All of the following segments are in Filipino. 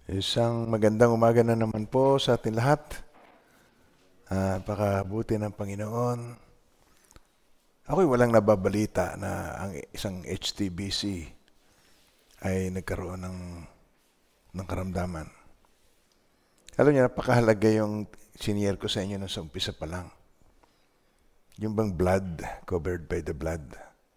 Isang magandang umaga na naman po sa ating lahat. Pakabuti ng Panginoon. Ako'y walang nababalita na ang isang HTBC ay nagkaroon ng karamdaman. Alam niyo, napakahalaga yung siniyer ko sa inyo nung sa umpisa pa lang. Yung bang blood, covered by the blood.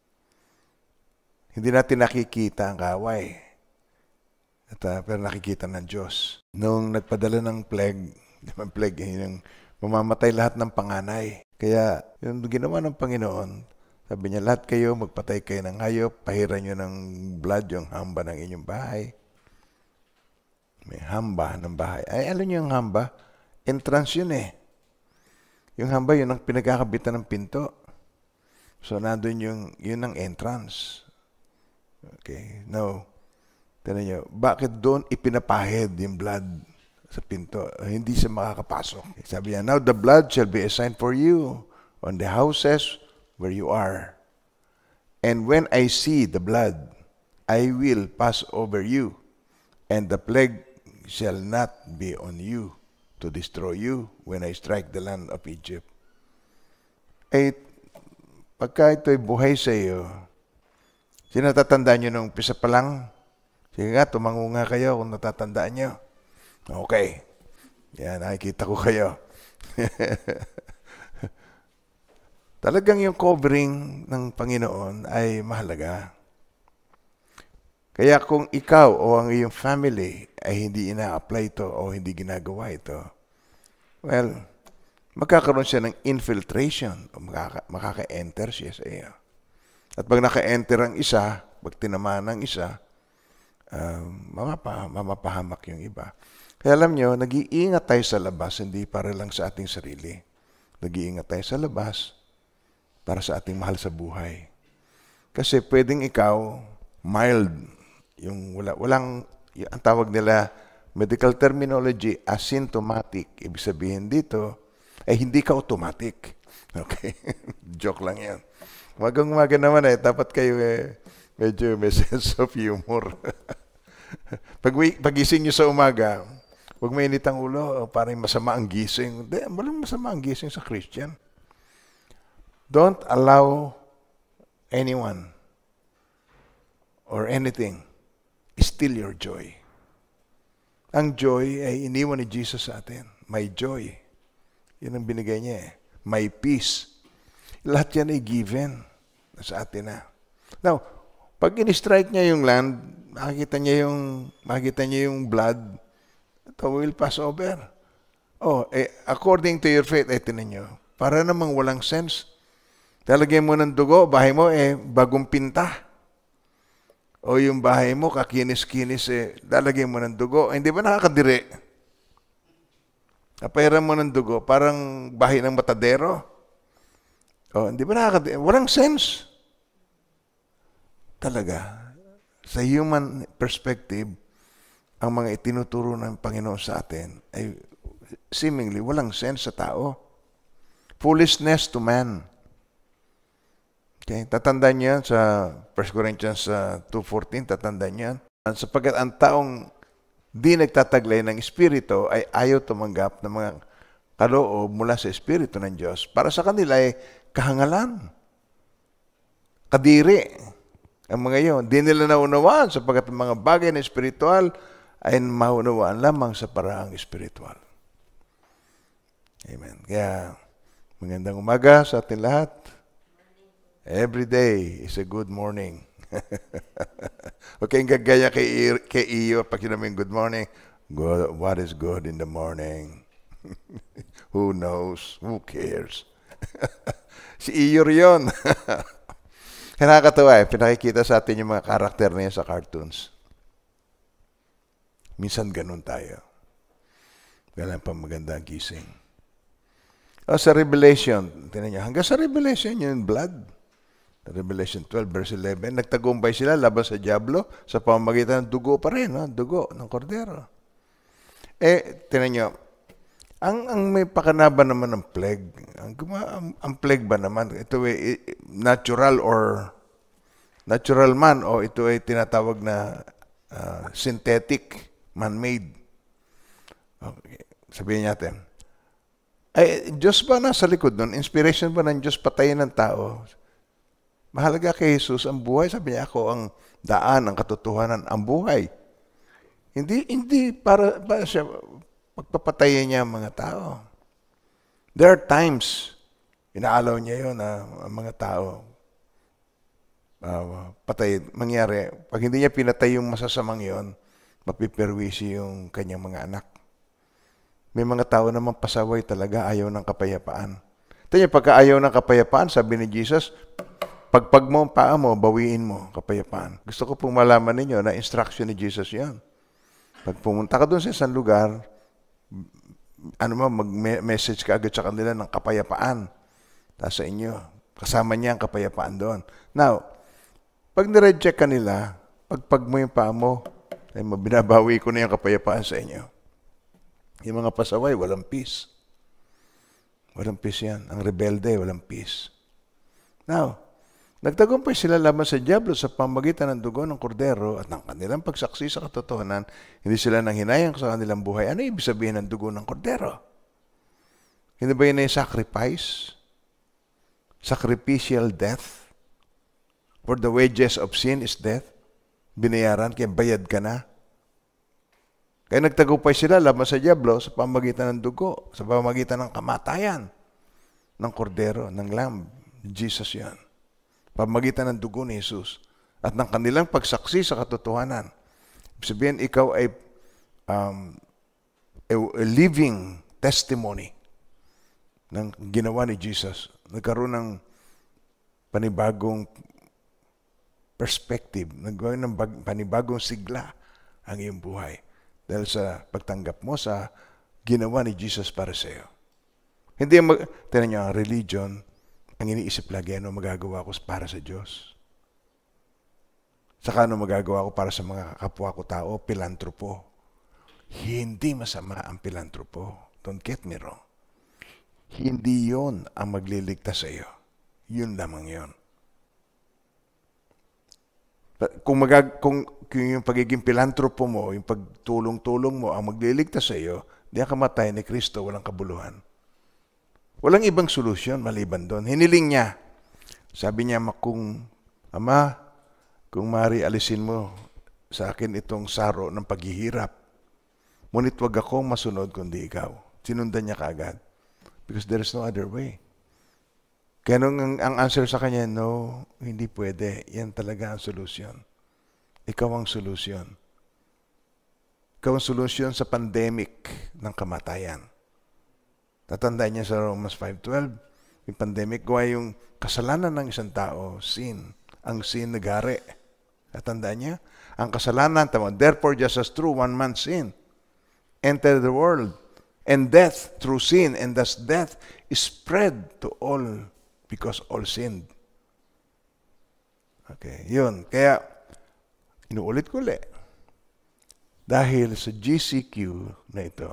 Hindi natin nakikita ang kaway. Pero nakikita ng Diyos. Nung nagpadala ng plague, yung mamamatay lahat ng panganay. Kaya yung ginawa ng Panginoon, sabi niya, lahat kayo, magpatay kayo ng hayop, pahiran nyo ng blood yung hamba ng inyong bahay. May hamba ng bahay. Ay, alam niyo yung hamba? Entrance yun eh. Yung hamba, yun ang pinagkakabitan ng pinto. So, nandun yun ang entrance. Okay, now, tignan niyo, bakit doon ipinapahid yung blood sa pinto? Hindi siya makakapasok. Sabi niya, now the blood shall be a sign for you on the houses where you are. And when I see the blood, I will pass over you, and the plague shall not be on you to destroy you when I strike the land of Egypt. Eh, pagka ito'y buhay sa iyo, sinatatandaan niyo nung umpisa pa lang, sige nga, tumango nga kayo kung natatandaan nyo. Okay. Yan, nakikita ko kayo. Talagang yung covering ng Panginoon ay mahalaga. Kaya kung ikaw o ang iyong family ay hindi ina-apply ito o hindi ginagawa ito, well, magkakaroon siya ng infiltration o makaka-enter siya sa iyo. At pag naka-enter ang isa, pag tinamaan ang isa, mamapahamak yung iba. Kaya alam nyo, nag-iingat tayo sa labas, hindi para lang sa ating sarili. Nag-iingat tayo sa labas para sa ating mahal sa buhay. Kasi pwedeng ikaw, mild, yung walang ang tawag nila, medical terminology, asymptomatic. Ibig sabihin dito, ay hindi ka automatic. Okay? Joke lang yan. Umagang-umaga naman dapat kayo medyo may sense of humor. Pagising nyo sa umaga, huwag mainit ang ulo, parang masama ang gising. Hindi, walang masama ang gising sa Christian. Don't allow anyone or anything steal your joy. Ang joy ay iniwan ni Jesus sa atin. My joy. Yun ang binigay niya eh. My peace. Lahat yan ay given sa atin na. Now, pag in-strike niya yung land, makikita niya yung blood, ito will pass over. According to your faith, tinan niyo, para namang walang sense. Talagyan mo ng dugo, bahay mo bagong pinta. O yung bahay mo, kakinis-kinis, lalagyan mo ng dugo. Hindi ba nakakadiri? Napairan mo ng dugo, parang bahay ng matadero. Hindi ba nakakadiri? Walang sense. Talaga, sa human perspective, ang mga itinuturo ng Panginoon sa atin ay seemingly walang sense sa tao. Foolishness to man. Okay? Tatandaan niyo yan sa 1 Corinthians 2:14, tatandaan niyo yan. Sapagkat ang taong di nagtataglay ng Espiritu ay ayaw tumanggap ng mga kaloob mula sa Espiritu ng Diyos. Para sa kanila ay kahangalan, kadiri. Ang mga yun, di nila naunawaan sapagkat ang mga bagay na espiritual ay maunawaan lamang sa paraang espiritual. Amen. Kaya, magandang umaga sa ating lahat. Every day is a good morning. Okay, gagaya kay iyo pag sinabi good morning. God, what is good in the morning? Who knows? Who cares? Si iyo yun. Nakakatawa pinakikita sa atin yung mga karakter na yan sa cartoons. Minsan ganun tayo. Kailan pa maganda ang gising. Sa Revelation, tinan niyo, hanggang sa Revelation, yung blood. Revelation 12, verse 11, nagtagumpay sila laban sa Diablo sa pamamagitan ng dugo pa rin, dugo ng kordero. Tinan niyo, ang may pakanaban naman ng plague, ang plague ba naman, ito ay natural man o ito ay tinatawag na synthetic, man-made. sabihin natin, ay, Diyos ba nasa likod nun? Inspiration ba ng Diyos patayin ng tao? Mahalaga kay Jesus ang buhay. Sabi niya, ako ang daan, ang katotohanan, ang buhay. Hindi para siya pagpapatayin niya ang mga tao. There are times, inaalaw niya yun na ang mga tao patay. Mangyari, pag hindi niya pinatay yung masasamang yon, mapiperwisi yung kanyang mga anak. May mga tao naman pasaway talaga, ayaw ng kapayapaan. Ito pagka ayaw ng kapayapaan, sabi ni Jesus, pagpag mo ang paa mo, bawiin mo kapayapaan. Gusto ko pong malaman ninyo na instruction ni Jesus yan. Pag pumunta ka doon sa isang lugar, mag-message ka agad sa kanila ng kapayapaan. Sa inyo, kasama niya ang kapayapaan doon. Now, pag nireject ka nila, pagpag mo yung paa mo, ay binabawi ko na yung kapayapaan sa inyo. Yung mga pasaway, walang peace. Walang peace yan. Ang rebelde, walang peace. Now, nagtagumpay sila laban sa diablo sa pamamagitan ng dugo ng kordero at ng kanilang pagsaksi sa katotohanan, hindi sila nanghinayang sa kanilang buhay. Ano ibig sabihin ng dugo ng kordero? Hindi ba yun ay sacrifice? Sacrificial death? For the wages of sin is death? Binayaran, kaya bayad ka na. Kaya nagtagumpay sila laban sa diablo sa pamamagitan ng dugo, sa pamamagitan ng kamatayan ng kordero, ng lamb. Jesus yan. Pamamagitan ng dugo ni Jesus at ng kanilang pagsaksi sa katotohanan. Ibig sabihin, ikaw ay a living testimony ng ginawa ni Jesus. Nagkaroon ng panibagong perspective, nagkaroon ng panibagong sigla ang iyong buhay. Dahil sa pagtanggap mo sa ginawa ni Jesus para sa iyo. Hindi tinan niyo, ang religion, ang iniisip lagi, ano magagawa ko para sa Diyos? Saka ano magagawa ko para sa mga kapwa ko tao? Pilantropo. Hindi masama ang pilantropo. Don't get me wrong. Hindi yon ang magliligtas sa iyo. Yun lamang yon. Kung yung pagiging pilantropo mo, yung pagtulong-tulong mo ang magliligtas sa iyo, di ang kamatay ni Kristo, walang kabuluhan. Walang ibang solusyon maliban doon. Hiniling niya. Sabi niya, Ama, kung maaari alisin mo sa akin itong saro ng paghihirap, ngunit wag akong masunod kundi ikaw. Sinundan niya kaagad. Because there is no other way. Kaya nung ang answer sa kanya, no, hindi pwede. Yan talaga ang solusyon. Ikaw ang solusyon. Ikaw ang solusyon sa pandemic ng kamatayan. Tatandaan niya sa Romans 5:12, yung pandemic, gawa yung kasalanan ng isang tao, sin. Ang sin nagari. Tatandaan niya, ang kasalanan, therefore just as through one man's sin entered the world, and death through sin, and thus death is spread to all because all sinned. Okay, yun. Kaya, inuulit ko ulit. Dahil sa GCQ na ito,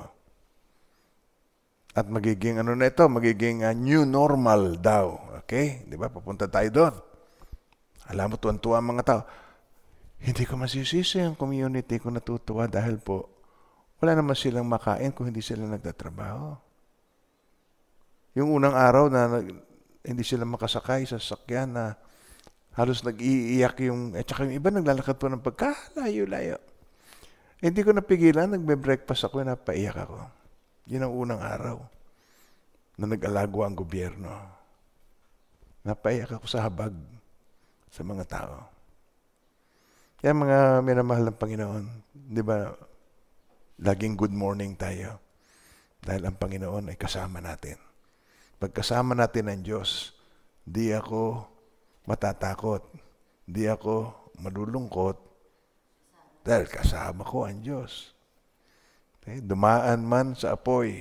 at magiging magiging new normal daw. Okay? Di ba? Papunta tayo doon. Alam mo, tuwan-tuwa ang mga tao. Hindi ko masisisi ang community kung natutuwa dahil po, wala naman silang makain kung hindi sila nagtatrabaho. Yung unang araw na hindi sila makasakay sa sasakyan na halos nag-iiyak at saka yung iba naglalakad po ng pagkalayo-layo. Hindi ko napigilan, nagbe-breakfast ako, napaiyak ako. Yun ang unang araw na nag-alagwa ang gobyerno. Napaiyak ako sa habag sa mga tao. Kaya mga minamahal ng Panginoon, di ba, laging good morning tayo. Dahil ang Panginoon ay kasama natin. Pagkasama natin ang Diyos, di ako matatakot, di ako malulungkot, dahil kasama ko ang Diyos. Okay? Dumaan man sa apoy,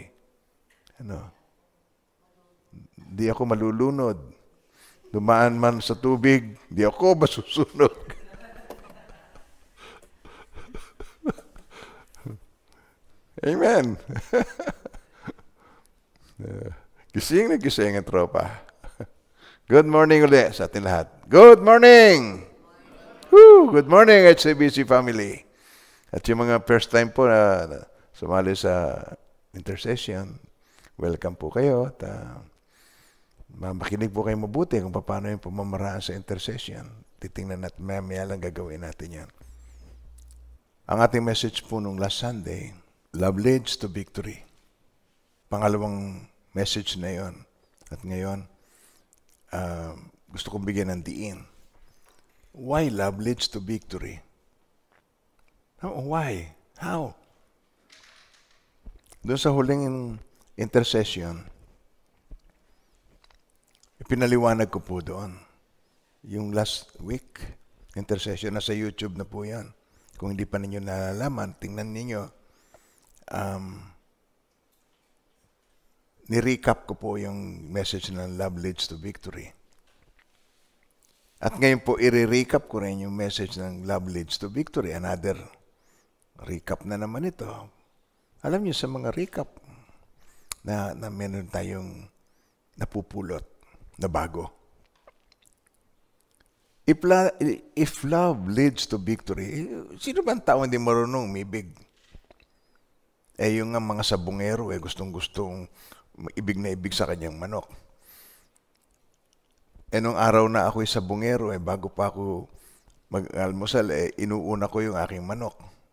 di ako malulunod. Dumaan man sa tubig, di ako masusunog. Amen. Gising na gising ang tropa. Good morning ulit sa atin lahat. Good morning! Woo! Good morning, HCBC family. At yung mga first time po na sumali sa intercession, welcome po kayo. At makinig po kayo mabuti kung paano yung pamamaraan sa intercession. Titingnan natin, maya lang gagawin natin yan. Ang ating message po nung last Sunday, love leads to victory. Pangalawang message na yon. At ngayon, gusto kong bigyan ng diin. Why love leads to victory? Why? How? Doon sa huling intercession, ipinaliwanag ko po doon. Yung last week, intercession, nasa YouTube na po yan. Kung hindi pa ninyo nalalaman, tingnan ninyo. Ni-recap ko po yung message ng love leads to victory. At ngayon po, i-recap ko rin yung message ng love leads to victory. Another recap na naman ito. Alam niyo sa mga recap na meron tayong napupulot na bago. If love leads to victory, sino ba ang tao hindi marunong umibig? Yung mga sabungero, gustong-gustong ibig na ibig sa kanyang manok. Nung araw na ako'y sabungero, bago pa ako mag-almusal, inuuna ko yung aking manok.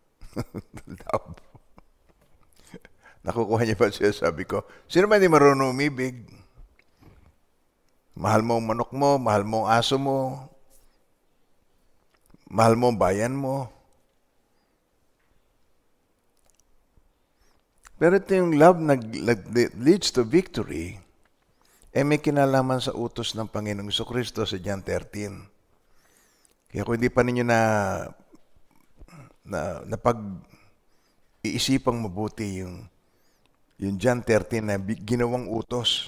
Nakukuha niya pa siya, sabi ko, sino ba hindi marunong umibig? Mahal mo ang manok mo, mahal mo ang aso mo, mahal mo ang bayan mo. Pero ito yung love na leads to victory, may kinalaman sa utos ng Panginoong Jesucristo sa John 13. Kaya kung hindi pa ninyo na pag-iisipang mabuti yung John 13 na ginawang utos.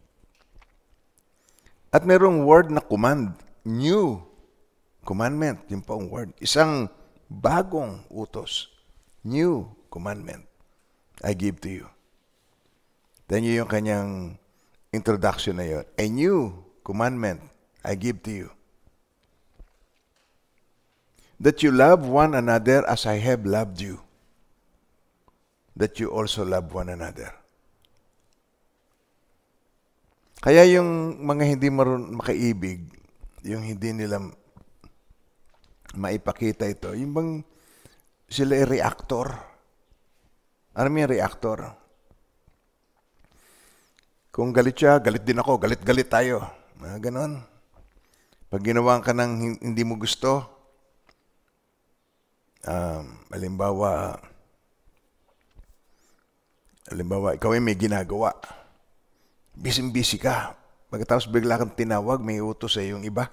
At merong word na command, new commandment, yung pa ang word. Isang bagong utos, new commandment, I give to you. Then yun yung kanyang introduction na yun. A new commandment I give to you. That you love one another as I have loved you. That you also love one another. Kaya yung mga hindi makaibig, yung hindi nila maipakita ito, yung bang sila ay reactor. Ano yung reactor? Kung galit siya, galit din ako, galit-galit tayo. Ganon. Pag ginawa ka ng hindi mo gusto, halimbawa, ikaw ay may ginagawa. Busy-busy ka. Pagkatapos bigla kang tinawag, may utos sa yung iba.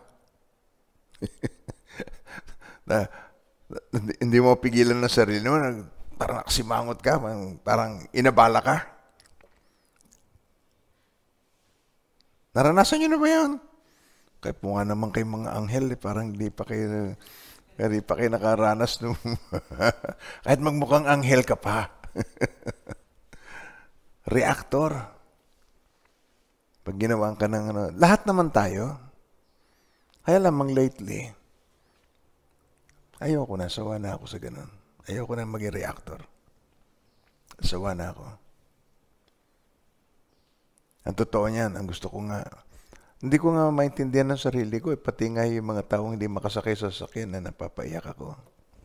Hindi mo pigilan na sarili mo, parang nakasimangot ka, parang inabala ka. Naranasan nyo na ba yan? Kaya po nga naman kayo mga anghel, parang hindi pa kayo nakaranas. Kahit magmukhang anghel ka pa. Reactor. Pag ginawa ka ng lahat naman tayo. Kaya lamang lately, ayoko na, sawa na ako sa ganun. Ayoko na maging reactor. Sawa na ako. Ang totoo niyan, ang gusto ko nga, hindi ko nga maintindihan ng sarili ko, pati nga yung mga taong hindi makasakay sa sasakyan na napapaiyak ako.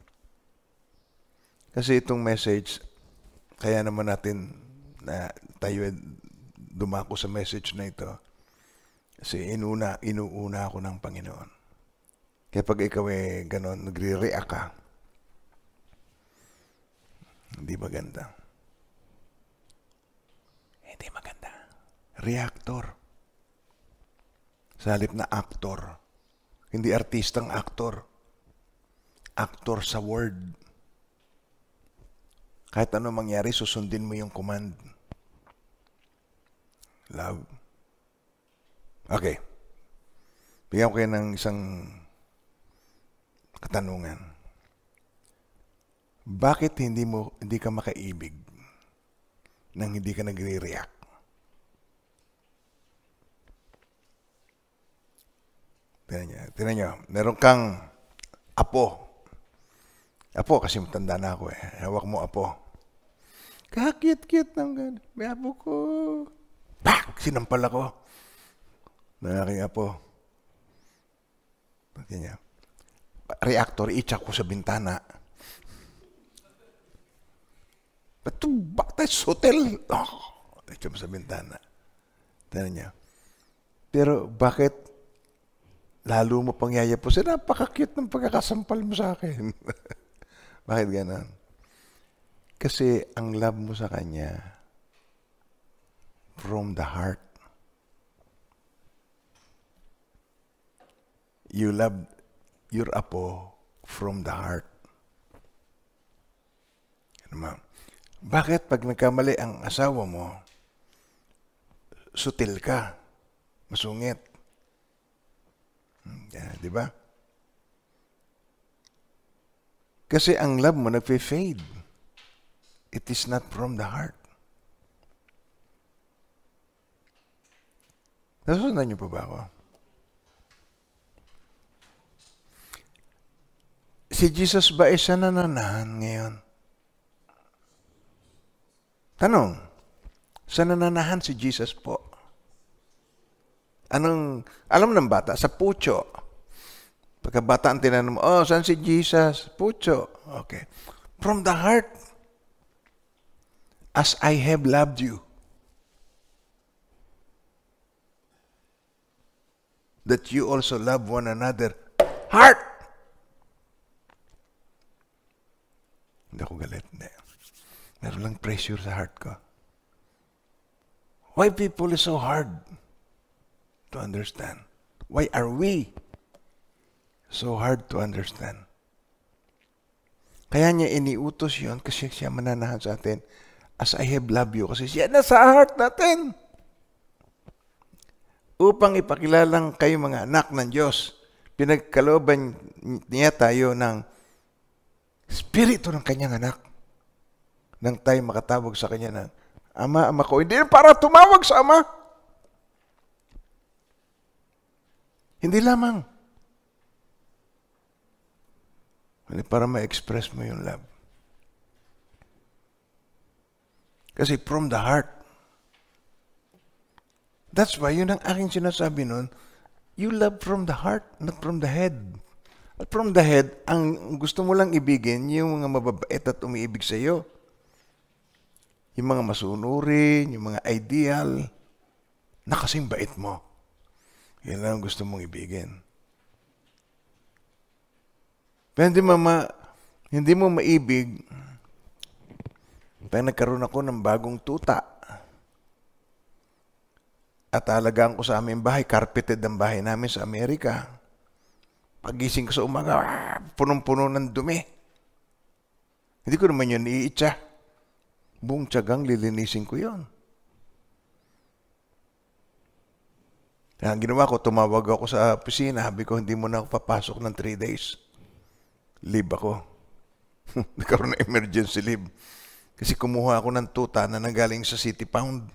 Kasi itong message, kaya naman natin na tayo dumako sa message na ito. Kasi inuuna ako ng Panginoon. Kaya pag ikaw ganon, nagre-react ka, hindi maganda. Hindi maganda. Reactor. Sa halip na actor. Hindi artistang actor. Actor sa word. Kahit ano mangyari, susundin mo yung command. Love. Okay. Bigyan ko kayo ng isang katanungan. Bakit hindi ka makaibig nang hindi ka nagre-react? Tingnan nyo. Meron kang apo. Apo, kasi matanda na ako Hawak mo apo. Kakit-kit ng gano'n. May apo ko. Pak! Sinampal ako. Ng aking apo. Ganyan. Reactor, itsak ko sa bintana. Ba't ito bata sa hotel? Oh, itsak mo sa bintana. Tanong niya. Pero bakit lalo mo pang yayapusin? Napaka-cute ng pagkakasampal mo sa akin. Bakit ganon? Kasi ang love mo sa kanya from the heart. You love your apo from the heart. Ano, bakit pag nagkamali ang asawa mo, sutil ka, masungit? Di ba? Kasi ang love mo nagfe-fade. It is not from the heart. Nasusundan niyo pa ba ako? Si Jesus ba isa nananahan ngayon? Tanong, sa nananahan si Jesus po? Alam ng bata, sa pucho. Pagkabata ang tinanong mo, oh, saan si Jesus? Pucho. Okay. From the heart. As I have loved you. That you also love one another. Heart! Hindi ako galit. Hindi. Meron lang pressure sa heart ko. Why people is so hard to understand? Why are we so hard to understand? Kaya niya iniutos yon kasi siya mananahan sa atin. As I have loved you. Kasi siya nasa heart natin. Upang ipakilalang kayo mga anak ng Diyos, pinagkalooban niya tayo ng Espiritu ng kanyang anak. Nang tayo makatawag sa kanya ng Ama, Ama ko. Hindi para tumawag sa Ama. Hindi lamang. Hindi para ma-express mo yung love. Kasi from the heart. That's why, yun ang aking sinasabi nun, you love from the heart, not from the head. At from the head, ang gusto mo lang ibigin, yung mga mababait at umiibig sa iyo. Yung mga masunurin, yung mga ideal, na kasing bait mo. Yan lang ang gusto mong ibigin. Pero hindi mo maibig, pag nagkaroon ako ng bagong tuta, at alagaan ko sa aming bahay, carpeted ang bahay namin sa Amerika. Pagising ko sa umaga, punong-puno ng dumi. Hindi ko naman yun iitsa. Buong tiyagang lilinisin ko yun. Kaya ang ginawa ko, tumawag ako sa opisina, sabi ko, hindi mo na ako papasok ng 3 days. Leave ako. Nagkaroon ng emergency leave. Kasi kumuha ako ng tuta na nanggaling sa City Pound.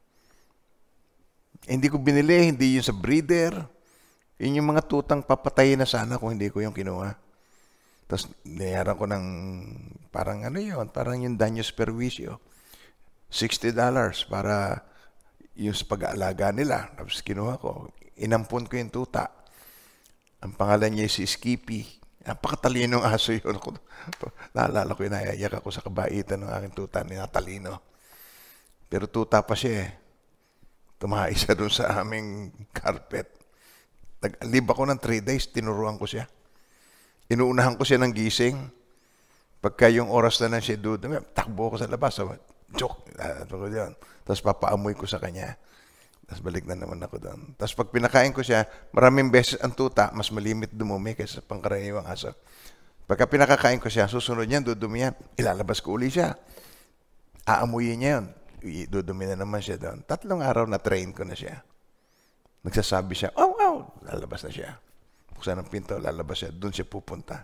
Hindi ko binili, hindi yun sa breeder. Yun yung mga tutang papatayin na sana kung hindi ko yung kinuha. Tapos niyaran ko ng parang parang yung daños perwisyo. $60 para yung sa pag-aalaga nila. Tapos kinuha ko. Inampun ko yung tuta. Ang pangalan niya si Skippy. Napakatalinong aso yun. Naalala ko, inayayak ako sa kabaitan ng aking tuta ni Natalino. Pero tuta pa siya eh. Tumahay siya doon sa aming carpet. Nag-alib ako ng 3 days, tinuruan ko siya. Inuunahan ko siya ng gising. Pagka yung oras na siya doon, takbo ko sa labas. Joke. Tapos papaamoy ko sa kanya. Tapos balik na naman ako doon. Tapos pag pinakain ko siya, maraming beses ang tuta, mas malimit dumumi kaysa pangkaraniwang aso. Pagka pinakakain ko siya, susunod niyan, dudumi yan. Ilalabas ko uli siya. Aamuyin niya yun. Dudumi na naman siya doon. 3 araw na train ko na siya. Nagsasabi siya, oh, wow, lalabas na siya. Buksan ang pinto, lalabas siya. Doon siya pupunta.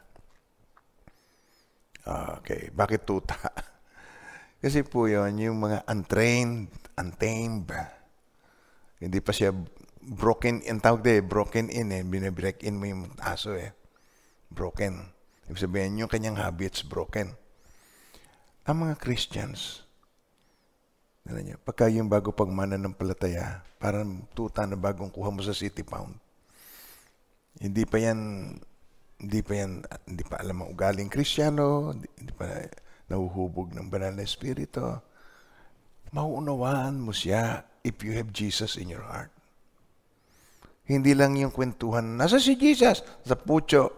Okay, bakit tuta? Kasi po yun, yung mga untrained, untamed, hindi pa siya broken in, tawag din, broken in binibreak in mo yung aso broken. Ibig sabihin, yung kanyang habits broken. Ang mga Christians, Alam niyo, pagka yung bago pang mananampalataya, parang tuta na bagong kuha mo sa City Pound. Hindi pa alam ang ugaling Kristiyano, hindi pa nahuhubog ng banal na espiritu. Mauunawaan mo siya if you have Jesus in your heart. Hindi lang yung kwentuhan, nasa si Jesus? Sa pucho.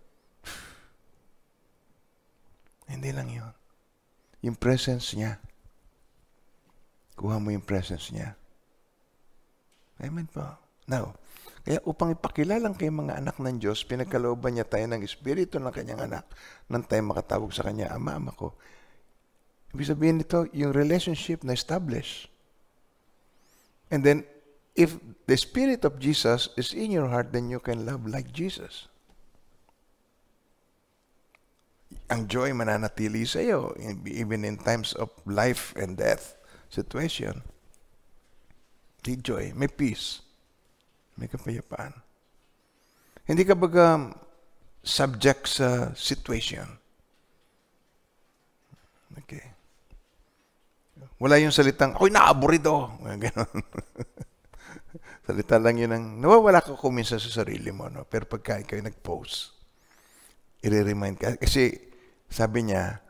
Hindi lang yun. Yung presence niya. Kuha mo yung presence niya. Amen po. Now, kaya upang ipakilalang kay mga anak ng Diyos, pinagkalooban niya tayo ng Espiritu ng kanyang anak nang tayo makatawag sa kanya, Ama, Ama ko. Ibig sabihin nito, yung relationship na establish. And then, if the Spirit of Jesus is in your heart, then you can love like Jesus. Ang joy mananatili sa iyo, even in times of life and death situation. May joy, may peace, may kapayapaan. Hindi ka baga subject sa situation. Okay. Wala yung salitang, ako'y naaburido. Ganon. Salita lang yun ng, nawawala ka kuminsan sa sarili mo, no? Pero pagka ikaw yung nag-post, i-remind ka. Kasi, sabi niya,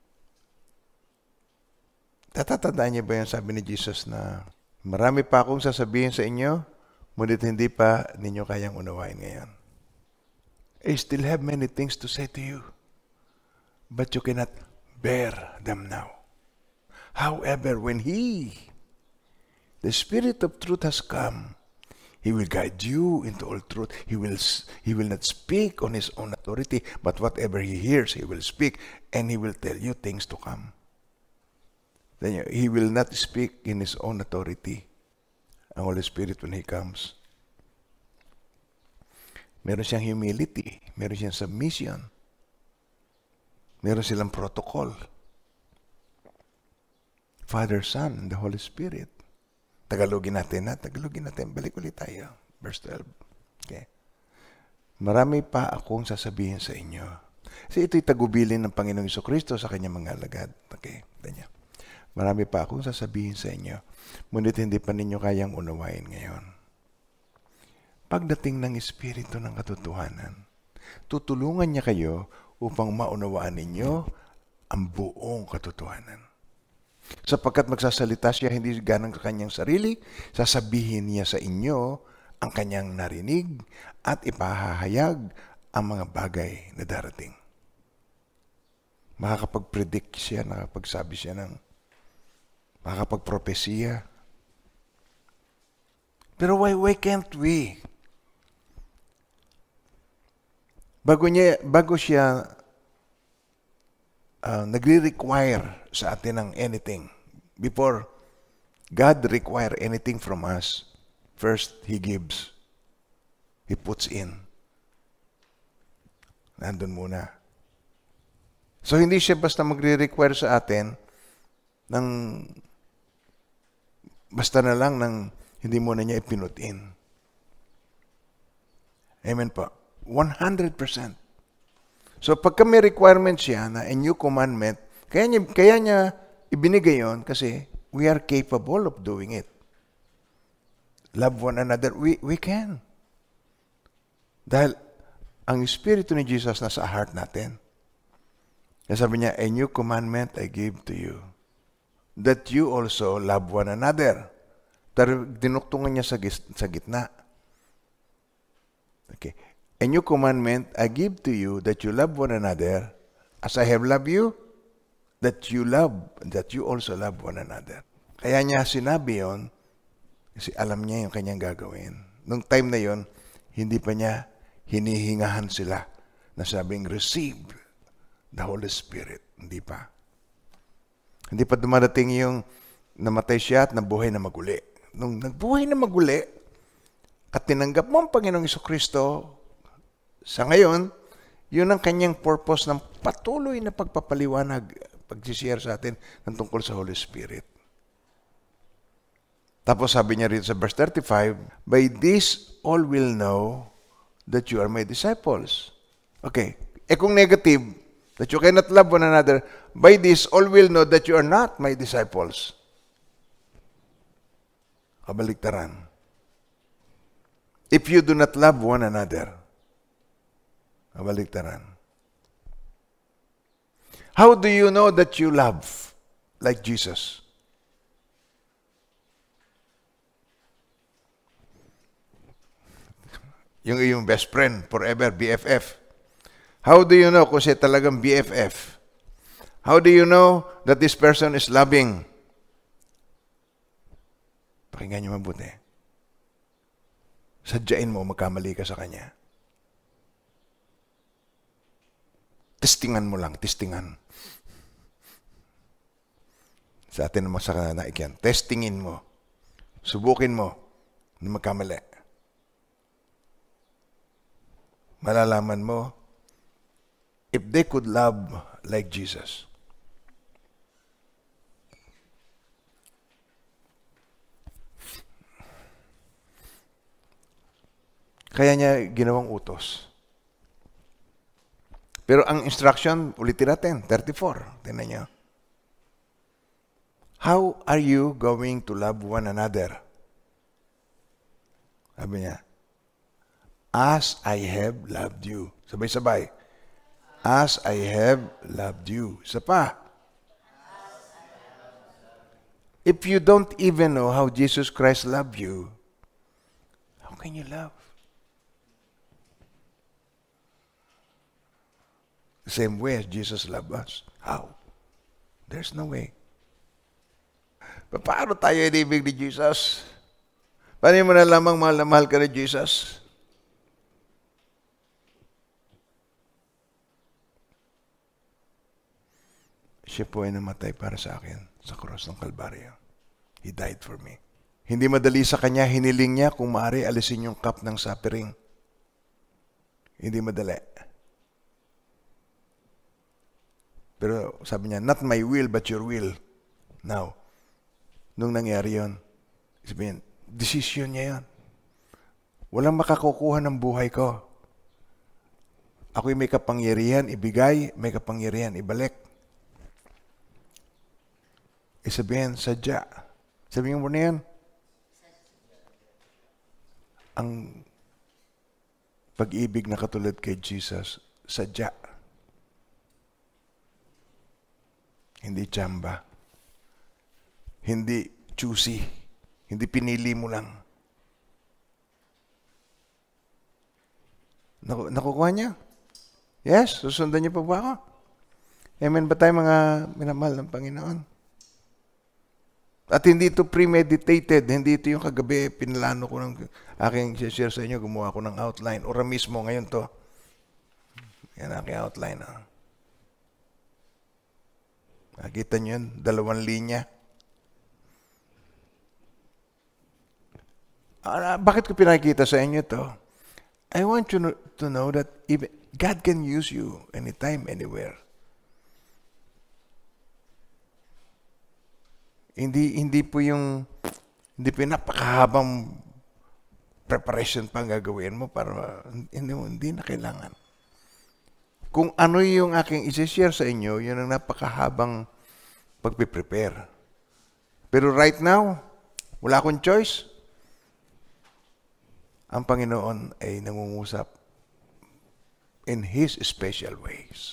tatatandaan niya ba yung sabi ni Jesus na, marami pa akong sasabihin sa inyo, ngunit hindi pa ninyo kayang unawain ngayon. I still have many things to say to you, but you cannot bear them now. However, when the Spirit of truth has come, He will guide you into all truth. He will not speak on His own authority, but whatever He hears, He will speak, and He will tell you things to come. Then He will not speak in His own authority. Ang Holy Spirit when He comes. Meron siyang humility. Meron siyang submission. Meron silang protocol. Father, Son, and the Holy Spirit. Tagalogin natin. Balik ulit tayo. Verse 12. Okay. Marami pa akong sasabihin sa inyo. Kasi ito'y tagubilin ng Panginoong Jesucristo sa kanyang mga alagad. Okay. Ganyan. Marami pa akong sasabihin sa inyo. Ngunit hindi pa ninyo kayang unawain ngayon. Pagdating ng Espiritu ng katotohanan, tutulungan niya kayo upang maunawaan ninyo ang buong katotohanan. Sapagkat magsasalita siya hindi ganang sa kanyang sarili, sasabihin niya sa inyo ang kanyang narinig at ipahahayag ang mga bagay na darating. Makakapag-predict siya, nakapagsabi siya makakapag-propesiya. Pero why can't we? Bago siya nagre-require sa atin ng anything. Before God require anything from us, first He gives. He puts in. Nandun muna. So, hindi siya basta magre-require sa atin ng basta na lang ng hindi muna niya ipinutin. Amen po. 100%. So, pagka may requirement siya na a new commandment, kaya niya ibinigay yon kasi we are capable of doing it. Love one another. We can. Dahil ang Espiritu ni Jesus nasa heart natin. Kaya sabi niya, a new commandment I give to you, that you also love one another. Pero dinuktungan niya sa gitna. Okay. A new commandment I give to you, that you love one another, as I have loved you, that you also love one another. Kaya niya sinabi yon, kasi alam niya yung kanyang gagawin. Nung time na yon, hindi pa niya hinihingahan sila na sabing, receive the Holy Spirit. Hindi pa. Hindi pa dumadating yung namatay siya at nabuhay na maguli. Nung nagbuhay na maguli, at tinanggap mo ang Panginoong Jesucristo, sa ngayon, yun ang kanyang purpose ng patuloy na pagpapaliwanag, pag-share sa atin ng tungkol sa Holy Spirit. Tapos sabi niya rin sa verse 35, by this all will know that you are my disciples. Okay. Kung negative, that you cannot love one another, by this all will know that you are not my disciples. Kabaliktaran. If you do not love one another, kabaliktaran. How do you know that you love like Jesus? Yung iyong best friend, forever, BFF. How do you know kung siya talagang BFF? How do you know that this person is loving? Pakinggan niyo mabuti. Sadyain mo, magkamali ka sa kanya. Testingan mo lang, testingan. Sa atin naman sa naik yan. Testingin mo. Subukin mo na magkamali. Malalaman mo, if they could love like Jesus. Kaya niya ginawang utos. Pero ang instruction, ulitin natin, 34. Tingnan niyo. How are you going to love one another? Sabi niya, as I have loved you. Sabay-sabay. As I have loved you. Isa pa. If you don't even know how Jesus Christ loved you, how can you love? The same way as Jesus loved us. How? There's no way. Paano tayo inibig ni Jesus? Paano mo na lamang mahal na mahal ka ni Jesus? Siya po ay namatay para sa akin sa cross ng Kalbaryo. He died for me. Hindi madali sa kanya, hiniling niya kung maaari alisin yung cup ng suffering. Hindi madali. Pero sabi niya, not my will, but your will. Now, nung nangyari yun, sabihin, decision niya yun. Walang makakukuha ng buhay ko. Ako'y may kapangyarihan ibigay, may kapangyarihan ibalik. Sabihin, sadya. Sabihin mo na yan. Ang pag-ibig na katulad kay Jesus, sadya. Hindi tsamba. Hindi choosy. Hindi pinili mo lang. Nakukuha niya? Yes? Susundan niyo pa ba ako? Amen ba tayo mga minamahal ng Panginoon? At hindi ito premeditated. Hindi ito yung kagabi, pinalano ko ng aking share sa inyo, gumawa ko ng outline. Ora mismo ngayon to. Yan aking outline. Nakita nyo yun? 2 linya. Bakit ko pinakita sa inyo to? I want you to know that even God can use you anytime, anywhere. Hindi po yung napakahabang preparation pa ang gagawin mo para hindi na kailangan. Kung ano yung aking isi-share sa inyo, yun ang napakahabang pagpiprepare. Pero right now, wala akong choice. Ang Panginoon ay nangungusap in His special ways.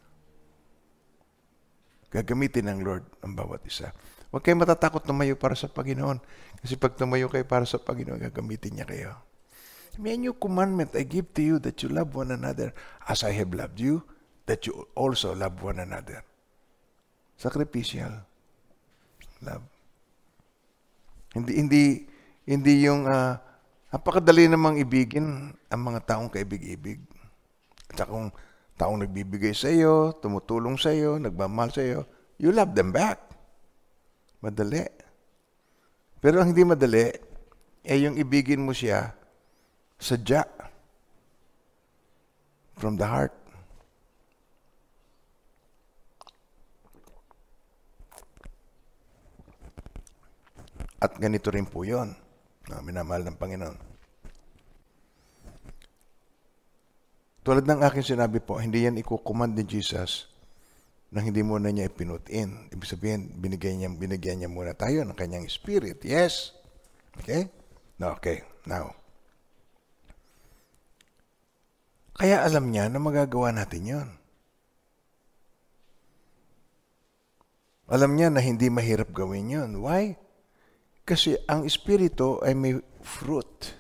Gagamitin ng Lord ang bawat isa. Huwag kayong matatakot tumayo para sa Panginoon. Kasi pag tumayo kayo para sa Panginoon, gagamitin niya kayo. May new commandment I give to you that you love one another as I have loved you, that you also love one another. Sacrificial love. Hindi yung napakadali namang ibigin ang mga taong kaibig-ibig. At saka kung taong nagbibigay sa iyo, tumutulong sa iyo, nagmamahal sa iyo, you love them back. Madali. Pero ang hindi madali, yung ibigin mo siya, sadya. From the heart. At ganito rin po yun, na minamahal ng Panginoon. Tulad ng aking sinabi po, hindi yan ikukumand ni Jesus nang hindi muna niya ipinutin. Ibig sabihin, binigyan niya muna tayo ng kanyang spirit. Yes. Okay? No, okay. Now, kaya alam niya na magagawa natin yon. Alam niya na hindi mahirap gawin yon. Why? Kasi ang Espiritu ay may fruit.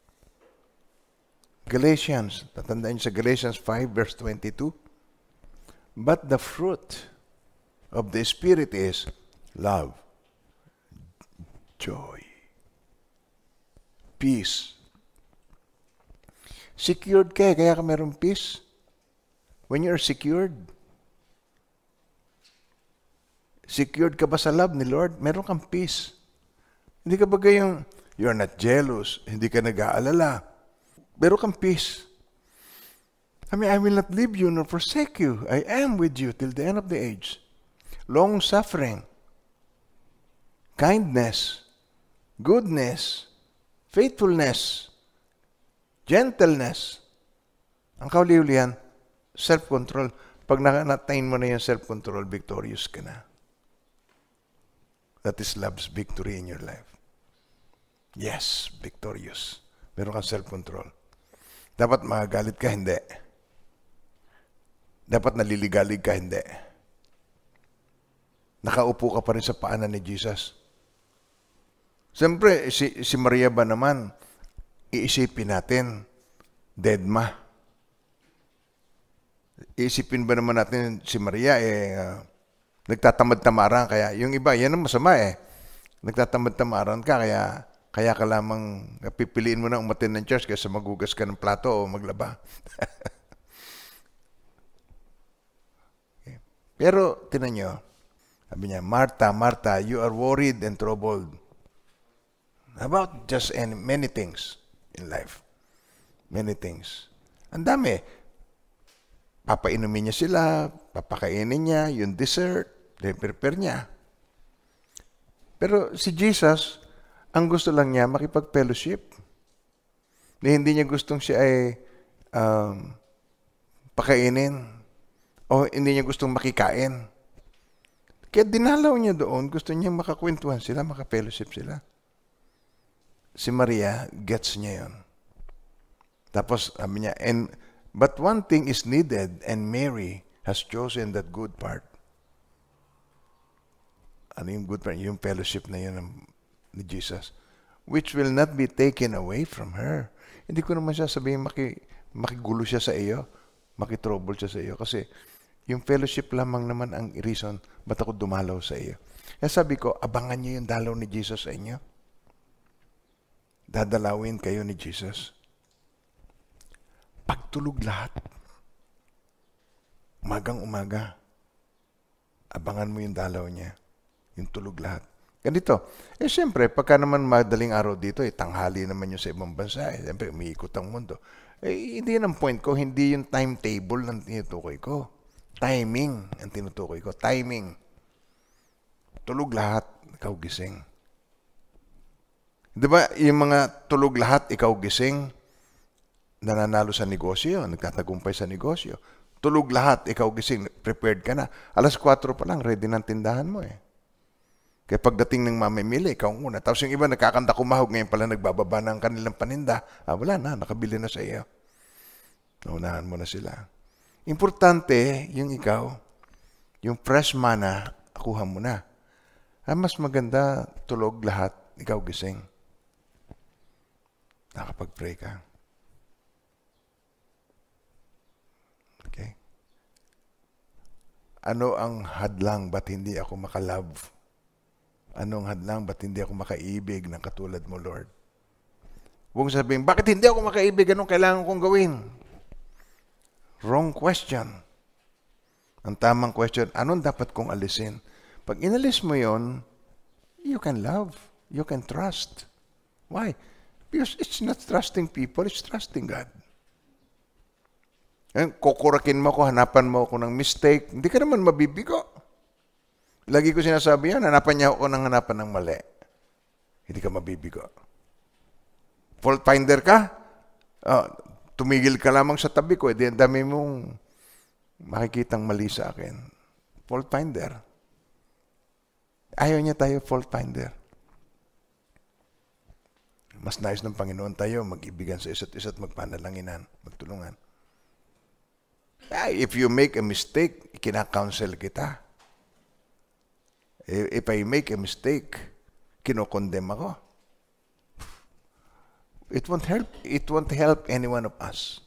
Galatians, tatandaan niyo sa Galatians 5 verse 22. But the fruit of the Spirit is love, joy, peace. Secured ka, kaya ka mayroong peace. When you're secured ka ba sa love ni Lord? Meron kang peace. Hindi ka ba yung, you're not jealous, hindi ka nag-aalala. Meron kang peace. I mean, I will not leave you nor forsake you. I am with you till the end of the age. Long-suffering, kindness, goodness, faithfulness, gentleness. Ang kauli-ulihan, self-control. Pag na-attain mo na yung self-control, victorious ka na. That is love's victory in your life. Yes, victorious. Meron kang self-control. Dapat magagalit ka, hindi. Dapat naliligalig ka, hindi. Nakaupo ka pa rin sa paanan ni Jesus. Siyempre, si Maria ba naman, iisipin natin, dead ma. Iisipin ba naman natin si Maria, nagtatamad-tamaran, kaya yung iba, yan ang masama Nagtatamad-tamaran ka, kaya ka lamang pipiliin mo na umattend ng church kaysa magugas ka ng plato o maglaba. Okay. Pero, tinan nyo, sabi niya, Martha, Martha, you are worried and troubled about just many things in life. Many things. Ang dami. Papainumin niya sila, papakainin niya, yung dessert, prepare niya. Pero si Jesus, ang gusto lang niya, makipag-fellowship. Hindi niya gustong siya ay pakainin o hindi niya gustong makikain. Kaya dinalaw niya doon, gusto niya makakwentuhan sila, maka-fellowship sila. Si Maria, gets niya yun. Tapos, sabi niya, but one thing is needed and Mary has chosen that good part. Ano yung good part? Yung fellowship na yun ni Jesus. Which will not be taken away from her. Hindi ko naman siya sabihin makigulo siya sa iyo, makitrouble siya sa iyo. Kasi yung fellowship lamang naman ang reason ba't ako dumalaw sa iyo. Kaya sabi ko, abangan niyo yung dalaw ni Jesus sa inyo. Dadalawin kayo ni Jesus. Pagtulog lahat. Umagang-umaga. Abangan mo yung dalaw niya. Yung tulog lahat. Ganito. Siyempre, pagka naman madaling araw dito, tanghali naman yung sa ibang bansa. Siyempre, umiikot ang mundo. Hindi yan ang point ko. Hindi yung timetable ang tinutukoy ko. Timing ang tinutukoy ko. Timing. Tulog lahat, ikaw gising. Di ba, yung mga tulog lahat, ikaw gising, nananalo sa negosyo, nagtatagumpay sa negosyo. Tulog lahat, ikaw gising, prepared ka na. 4:00 pa lang, ready ng tindahan mo Kaya pagdating ng mamimili, ikaw muna. Tapos yung iba nagkakanta kumahog, ngayon pala nagbababa ng kanilang paninda. Wala na, nakabili na sa iyo. Naunahan mo na sila. Importante, yung ikaw, yung fresh mana, kuha mo na. Mas maganda, tulog lahat, ikaw gising. Nakapag-pray ka. Okay? Ano ang hadlang ba't hindi ako makalove? Anong hadlang ba't hindi ako makaibig ng katulad mo, Lord? Huwag sabihin, bakit hindi ako makaibig? Anong kailangan kong gawin? Wrong question. Ang tamang question, anong dapat kong alisin? Pag inalis mo yon, you can love. You can trust. Why? Because it's not trusting people, it's trusting God. Kukurakin mo ko, hanapan mo ako ng mistake, hindi ka naman mabibigo. Lagi ko sinasabi yan, hanapan niya ako ng hanapan ng mali. Hindi ka mabibigo. Fault finder ka? Tumigil ka lamang sa tabi ko, ang dami mong makikitang mali sa akin. Fault finder. Ayaw niya tayo fault finder. Mas nais ng Panginoon tayo mag-ibigan sa isa't isa at magpanalanginan, magtulungan. If you make a mistake, kina-counsel kita. If I make a mistake, kinokondem ako. It won't help any one of us.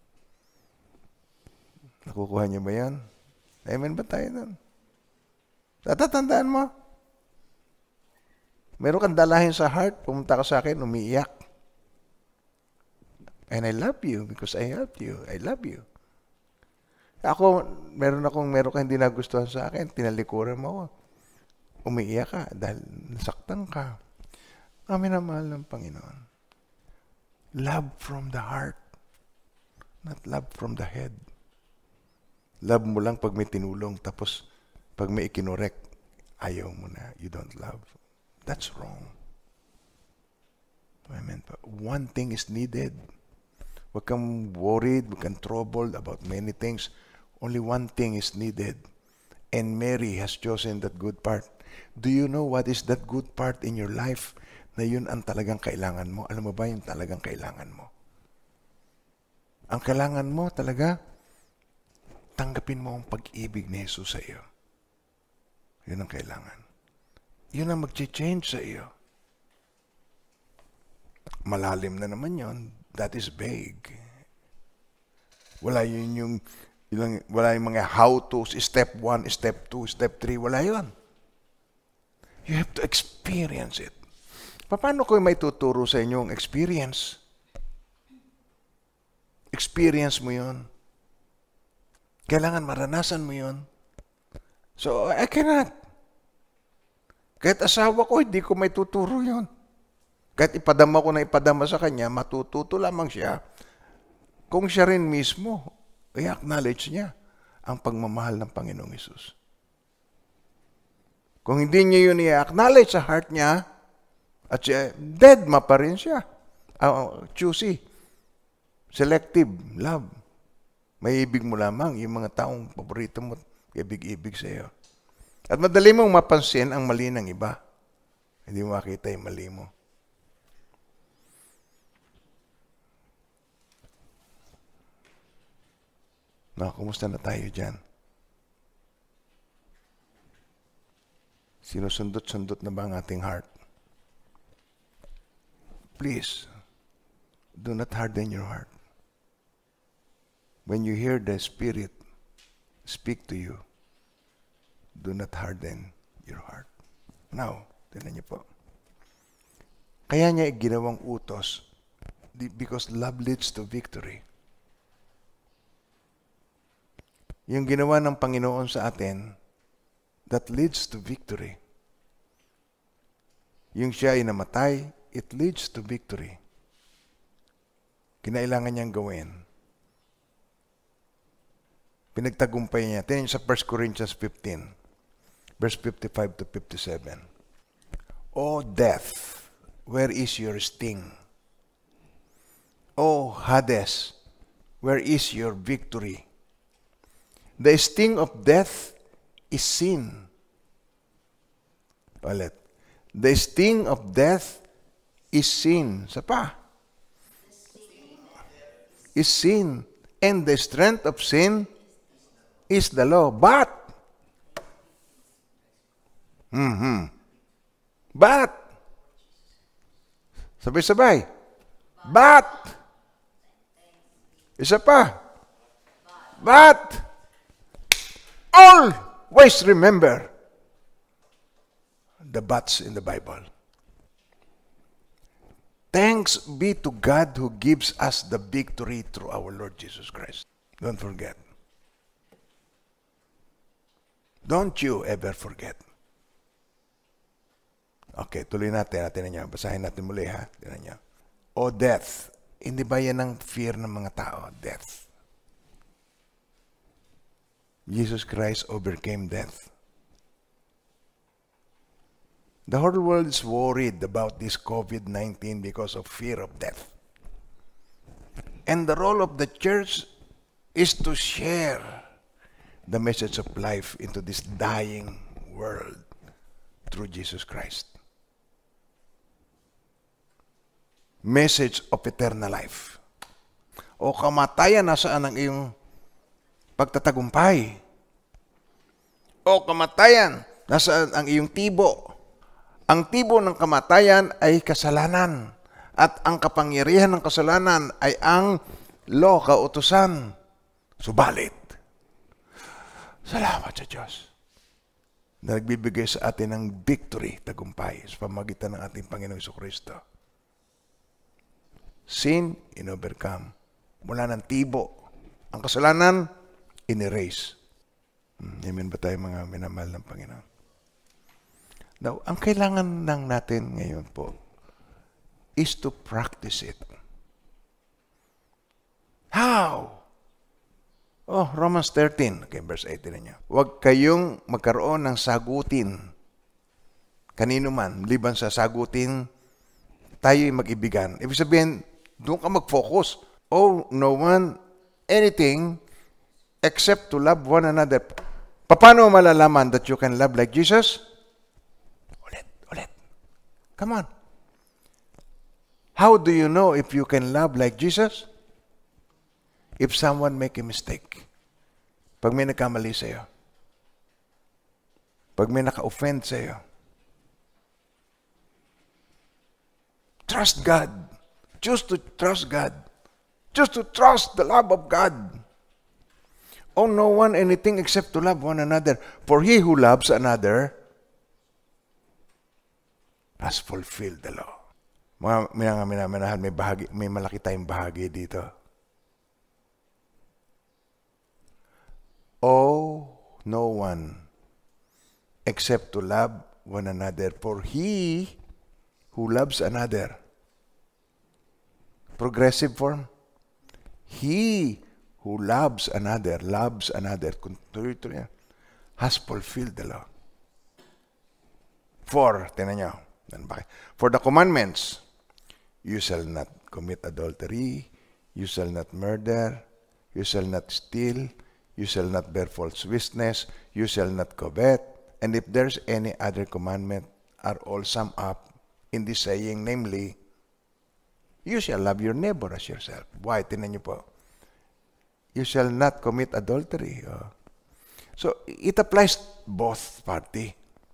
Nakukuha niyo ba yan? Amen ba tayo nun? Tatatandaan mo? Meron kang dalahin sa heart, pumunta ka sa akin, umiiyak. And I love you because I helped you. I love you. Ako, meron kang hindi nagustuhan sa akin, tinalikuran mo ako. Umiiyak ka dahil nasaktan ka. Kami na mahal ng Panginoon. Love from the heart, not love from the head. Love mo lang pag may tinulong, tapos pag may ikinorek, ayaw mo na. You don't love. That's wrong. Amen. One thing is needed. Huwag kang worried, huwag kang troubled about many things. Only one thing is needed. And Mary has chosen that good part. Do you know what is that good part in your life na yun ang talagang kailangan mo? Alam mo ba yung talagang kailangan mo? Ang kailangan mo talaga, tanggapin mo ang pag-ibig ni Jesus sa iyo. Yun ang kailangan. Yun ang mag-change sa iyo. Malalim na naman yun. That is vague. Wala yung mga how-tos, step 1, step 2, step 3, wala yun. You have to experience it. Paano ko may tuturo sa inyo ang experience? Experience mo yun. Kailangan maranasan mo yun. So, I cannot. Kahit asawa ko, hindi ko may tuturo yun. Kahit ipadama ko na ipadama sa kanya, matututo lamang siya kung siya rin mismo i-acknowledge niya ang pagmamahal ng Panginoong Hesus. Kung hindi niya yun i-acknowledge sa heart niya, at siya, dead ma pa rin siya. Choosy. Selective love. May ibig mo lamang yung mga taong paborito mo, ibig-ibig sa iyo. At madali mong mapansin ang mali ng iba. Hindi mo makita yung mali mo. Kumusta na tayo dyan? Sinusundot-sundot na ba ang ating heart? Please, do not harden your heart. When you hear the Spirit speak to you, do not harden your heart. Now, tingnan niyo po. Kaya niya ginawang utos because love leads to victory. Yung ginawa ng Panginoon sa atin, that leads to victory. Yung siya ay namatay, it leads to victory. Kinailangan niyang gawin. Pinagtagumpay niya. Tingnan sa 1 Corinthians 15, verse 55 to 57. O death, where is your sting? O Hades, where is your victory? The sting of death is sin. Ulit. The sting of death is sin. Sa pa? Is sin. And the strength of sin is the law. But, but, sabay-sabay. But, isa pa. But, always remember the buts in the Bible. Thanks be to God who gives us the victory through our Lord Jesus Christ. Don't forget. Don't you ever forget. Okay, tuloy natin. Niyo. Basahin natin muli, ha? Tingnan niyo. O death. Hindi ba yan ang fear ng mga tao? Death. Jesus Christ overcame death. The whole world is worried about this COVID-19 because of fear of death. And the role of the church is to share the message of life into this dying world through Jesus Christ. message of eternal life. O kamatayan, nasaan ang iyong pagtatagumpay? O kamatayan, nasaan ang iyong tibo? Ang tibo ng kamatayan ay kasalanan. At ang kapangyarihan ng kasalanan ay ang law, kautusan. Subalit, salamat sa Diyos na nagbibigay sa atin ng victory, tagumpay, sa pamagitan ng ating Panginoong Jesucristo. Sin, in-overcome. Mula ng tibo. Ang kasalanan, in-erase. Amen ba tayo mga minamahal ng Panginoon? Now, ang kailangan lang natin ngayon po is to practice it. How? Oh, Romans 13, okay, verse 18 niyo. Huwag kayong magkaroon ng sagutin. Kanino man, liban sa sagutin, tayo'y mag-ibigan. Ibig sabihin, doon ka mag-focus. Oh, no one, anything, except to love one another. Paano malalaman that you can love like Jesus? Ulit. Come on. How do you know if you can love like Jesus? If someone make a mistake. Pag may nagkamali sa'yo. Pag may naka-offend sa'yo. Trust God. Choose to trust God. Choose to trust the love of God. Oh, no one anything except to love one another. For he who loves another has fulfilled the law. Mga minamahal, may malaki tayong bahagi dito. Oh, no one except to love one another. For he who loves another. Progressive form. He who loves another, has fulfilled the law. For, tinan nyo, for the commandments, you shall not commit adultery, you shall not murder, you shall not steal, you shall not bear false witness, you shall not covet, and if there's any other commandment, are all summed up in this saying, namely, you shall love your neighbor as yourself. Why? Tinan nyo po. You shall not commit adultery. Oh. So, it applies both party.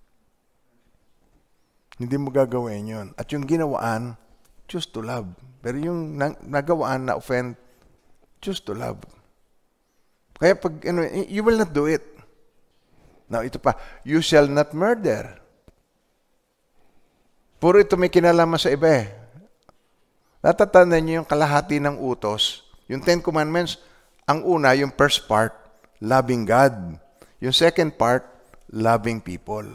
Hindi mo gagawin yun. At yung ginawaan, choose to love. Pero yung nagawaan na offend, choose to love. Kaya pag, you will not do it. Now, ito pa, you shall not murder. Puro ito may kinalaman sa iba eh. Natatandaan niyo yung kalahati ng utos. Yung 10 Commandments, ang una, yung first part, loving God. Yung second part, loving people.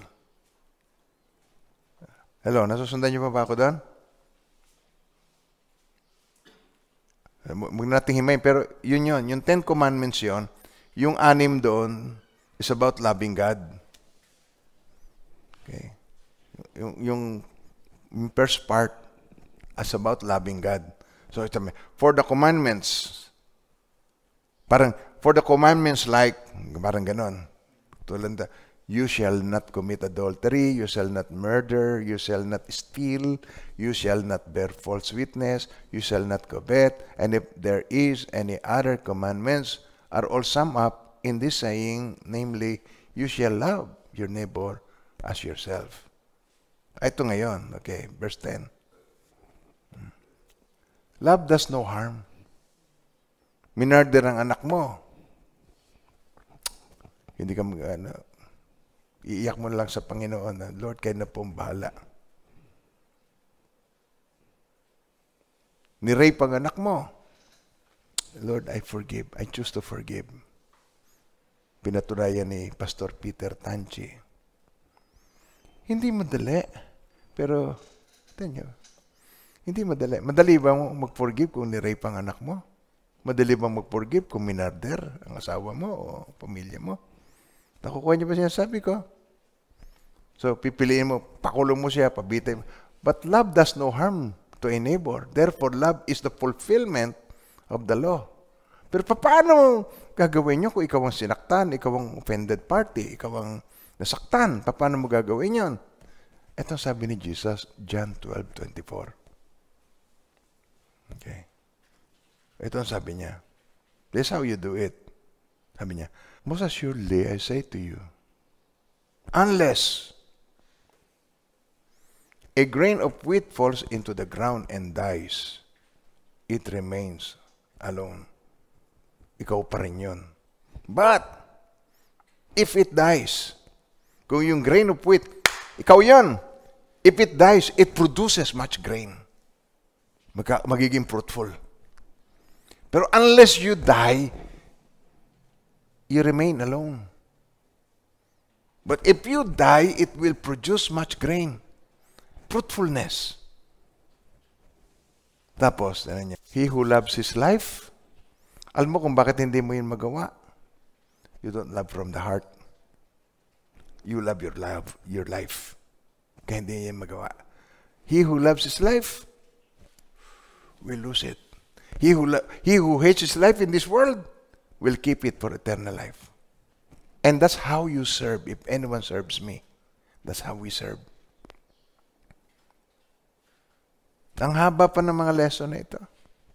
Hello, nasusundan niyo pa ba ako doon? Huwag natin himayin, pero yun. Yung 10 Commandments yun, yung 6 doon is about loving God. Okay. Yung first part is about loving God. So, for the commandments, for the commandments parang ganon. Tulad you shall not commit adultery, you shall not murder, you shall not steal, you shall not bear false witness, you shall not covet, and if there is any other commandments, are all summed up in this saying, namely, you shall love your neighbor as yourself. Ito ngayon, okay, verse 10. Love does no harm. Minarder ang anak mo. Hindi ka iiyak mo lang sa Panginoon na, Lord, kayo na pong bahala. Ni-rape ang anak mo. Lord, I forgive. I choose to forgive. Pinatunayan ni Pastor Peter Tanchi. Hindi madali. Pero, hindi madali. Madali ba mag-forgive kung ni-rape ang anak mo? Madali ba mag-forgive kung minarder ang asawa mo o pamilya mo? Nakukuha niyo ba sinasabi ko? So, pipiliin mo, pakulong mo siya, pabitay mo. But love does no harm to a neighbor. Therefore, love is the fulfillment of the law. Pero paano gagawin nyo kung ikaw ang sinaktan, ikaw ang offended party, ikaw ang nasaktan? Paano mo gagawin yon? Ito sabi ni Jesus, John 12:24. Okay. Ito ang sabi niya. This is how you do it. Sabi niya, most assuredly I say to you, unless a grain of wheat falls into the ground and dies, it remains alone. Ikaw pa rin yun. But, if it dies, kung yung grain of wheat, ikaw yan. If it dies, it produces much grain. Magiging fruitful. Pero unless you die, you remain alone. But if you die, it will produce much grain. Fruitfulness. Tapos, ano niya? He who loves his life, alam mo kung bakit hindi mo yun magawa? You don't love from the heart. You love your life. Kaya hindi yan magawa. He who loves his life will lose it. He who hates his life in this world will keep it for eternal life. And that's how you serve. If anyone serves me, that's how we serve. Ang haba pa ng mga lesson na ito.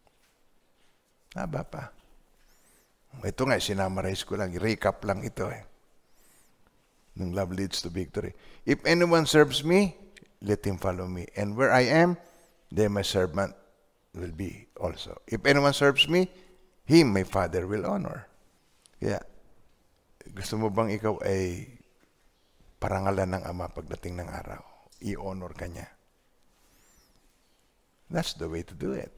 Haba pa. Ito nga, sinamarize ko lang. Recap lang ito eh. Nung love leads to victory. If anyone serves me, let him follow me. And where I am, there my servant will be also. If anyone serves me, him my Father will honor. Kaya, gusto mo bang ikaw ay parangalan ng Ama pagdating ng araw? I-honor ka niya. That's the way to do it.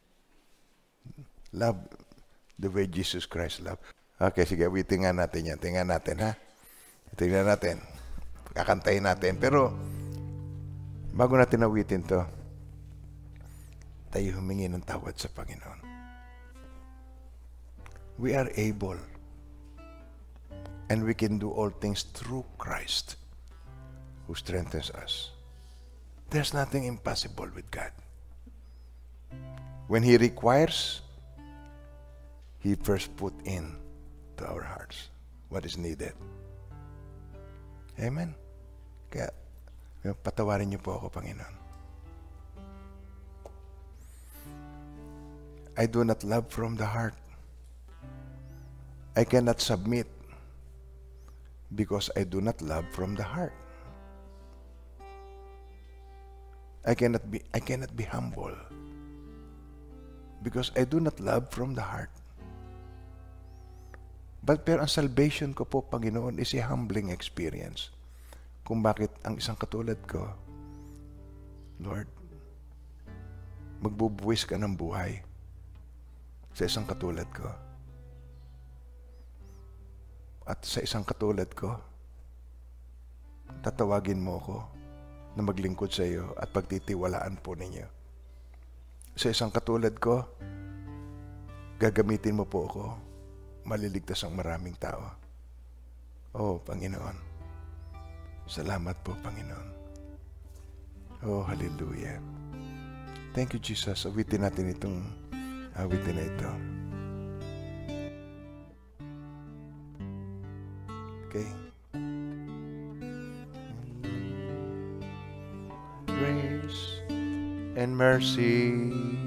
Love the way Jesus Christ loved. Okay, sige, tingnan natin yan. Tingnan natin, ha? Tingnan natin. Kakantayin natin. Pero, bago natin awitin to, tayo humingi ng tawad sa Panginoon. We are able and we can do all things through Christ who strengthens us. There's nothing impossible with God. When He requires, He first put in to our hearts what is needed. Amen? Kaya, patawarin niyo po ako, Panginoon. I do not love from the heart. I cannot submit because I do not love from the heart. I cannot be humble because I do not love from the heart. Pero ang salvation ko po, Panginoon, is a humbling experience. Kung bakit ang isang katulad ko, Lord, magbubuwis ka ng buhay sa isang katulad ko. At sa isang katulad ko, tatawagin mo ako na maglingkod sa iyo at pagtitiwalaan po ninyo. Sa isang katulad ko, gagamitin mo po ako, maliligtas ang maraming tao. Oh, Panginoon. Salamat po, Panginoon. Oh, hallelujah. Thank you, Jesus. Awitin natin itong awitin na ito. Okay. Grace and mercy.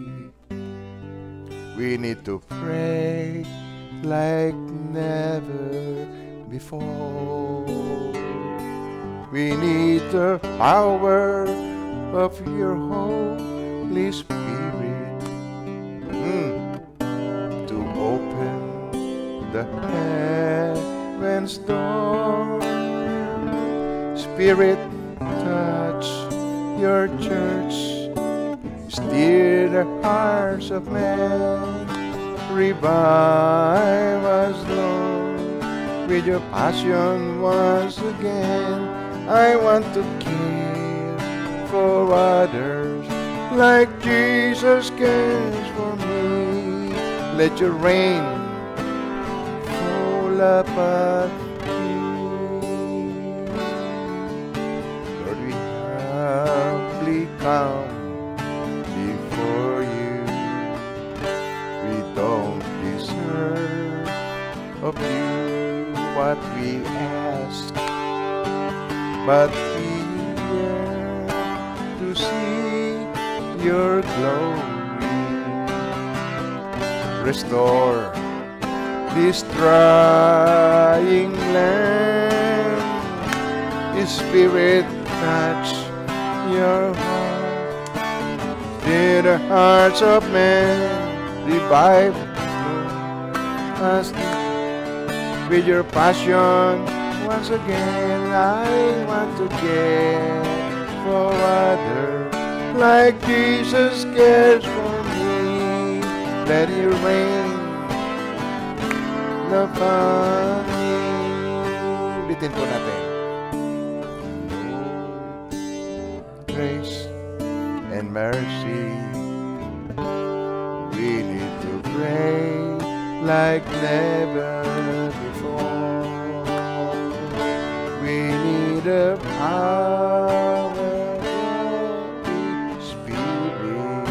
We need to pray like never before. We need the power of your Holy Spirit to open the heavens door. Spirit, touch your church, steer the hearts of men. Revive us, Lord, with your passion once again. I want to care for others like Jesus cares for me. Let your rain fall upon me. Lord, we humbly come before you. We don't deserve of you what we ask, but we yearn to see your glory. restore this drying land. Spirit, touch your heart. Stir the hearts of men, revive us with your passion. Once again, I want to care for others like Jesus cares for me. Let your rain upon me. Ulitin po natin. Grace and mercy, we need to pray like never before. We need the power of the Spirit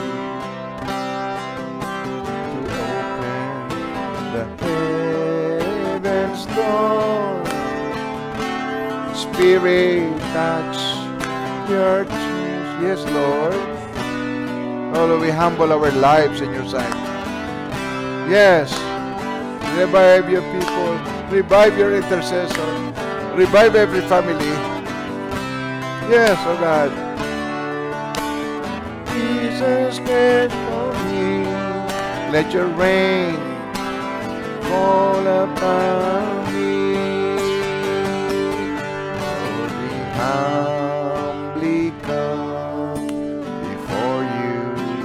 to open the heavens door. Spirit, touch your church. Yes, Lord. Although we humble our lives in your sight. Yes. Revive your people. Revive your intercessor. Revive every family. Yes, oh God. Jesus cares for me. Let your rain fall upon me. Lord, we humbly come before you.